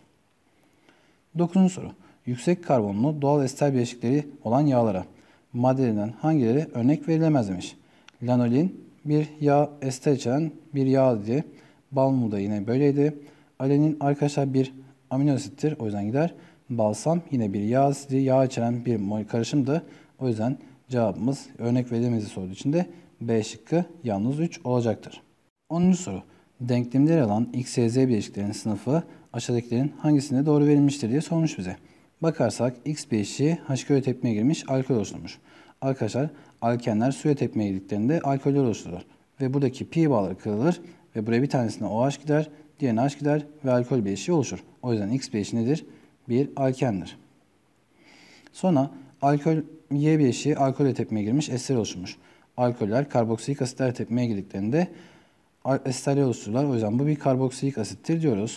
9. soru. Yüksek karbonlu doğal ester bileşikleri olan yağlara maddelerinden hangileri örnek verilemez demiş. Lanolin bir yağ ester içeren bir yağ idi. Balmumu da yine böyleydi. Alenin arkadaşlar bir amino asittir. O yüzden gider. Balsam yine bir yağ asidi, yağ içeren bir karışımdı. O yüzden cevabımız örnek verilemezi sorduğu için de B şıkkı yalnız 3 olacaktır. 10. soru. Denklemde yer alan X, Y, Z bileşiklerinin sınıfı aşağıdakilerin hangisinde doğru verilmiştir diye sormuş bize. Bakarsak X bileşiği H2O tepkimeye girmiş alkol oluşturmuş. Arkadaşlar alkenler suya tepkimeye girdiklerinde alkoller oluştururlar. Ve buradaki pi bağları kırılır ve buraya bir tanesine OH gider, diğerine H gider ve alkol bileşiği oluşur. O yüzden X bileşiği nedir? Bir alkendir. Sonra alkol Y bileşiği alkolle tepkimeye girmiş ester oluşturmuş. Alkoller karboksilik asitler tepkimeye girdiklerinde esterler oluştururlar. O yüzden bu bir karboksilik asittir diyoruz.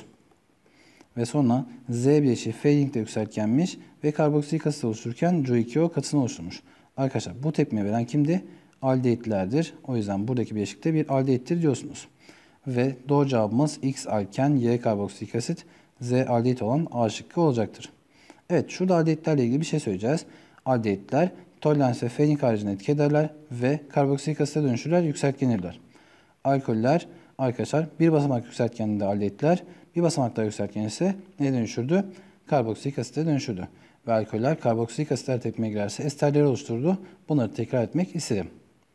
Ve sonra Z bileşiği Fehling'de yükseltgenmiş ve karboksilik asit oluştururken CO2O katısını oluşturmuş. Arkadaşlar bu tepkime veren kimdi? Aldehitlerdir. O yüzden buradaki bileşikte bir aldehittir diyorsunuz. Ve doğru cevabımız X alken, Y karboksilik asit, Z aldehit olan A şıkkı olacaktır. Evet, şurada aldehitlerle ilgili bir şey söyleyeceğiz. Aldehitler tolerans ve Fehling haricinde etki ederler ve karboksilik asite dönüşürler, yükseltgenirler. Alkoller arkadaşlar bir basamak yükseltgeninde aldehitler, bir basamak daha yükseltgen ise neye dönüşürdü? Karboksilik asite dönüşürdü. Ve alkoller karboksilik asitler tepkimeye girerse esterleri oluşturdu. Bunları tekrar etmek istedim.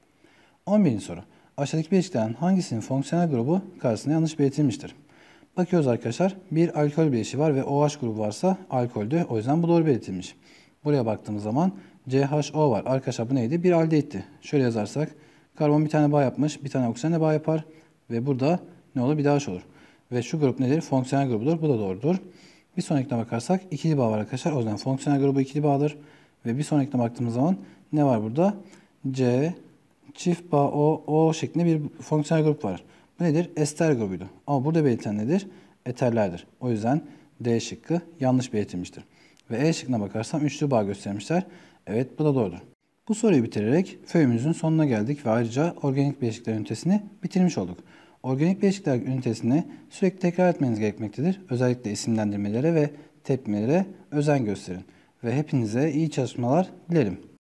11. soru. Aşağıdaki bileşiklerden hangisinin fonksiyonel grubu karşısında yanlış belirtilmiştir? Bakıyoruz arkadaşlar. Bir alkol bileşiği var ve OH grubu varsa alkoldü. O yüzden bu doğru belirtilmiş. Buraya baktığımız zaman CHO var. Arkadaşlar bu neydi? Bir aldehitti. Şöyle yazarsak karbon bir tane bağ yapmış. Bir tane oksijenle bağ yapar. Ve burada ne olur? Bir daha olur. Ve şu grup nedir? Fonksiyonel grubudur. Bu da doğrudur. Bir sonrakine bakarsak ikili bağ var arkadaşlar. O yüzden fonksiyonel grubu ikili bağdır. Ve bir sonrakine baktığımız zaman ne var burada? C çift bağ O şeklinde bir fonksiyonel grup var. Bu nedir? Ester grubuydu. Ama burada belirtilen nedir? Eterlerdir. O yüzden D şıkkı yanlış belirtilmiştir. Ve E şıkkına bakarsam üçlü bağ göstermişler. Evet, bu da doğrudur. Bu soruyu bitirerek föyümüzün sonuna geldik ve ayrıca organik bileşikler ünitesini bitirmiş olduk. Organik bileşikler ünitesini sürekli tekrar etmeniz gerekmektedir. Özellikle isimlendirmelere ve tepkimelere özen gösterin. Ve hepinize iyi çalışmalar dilerim.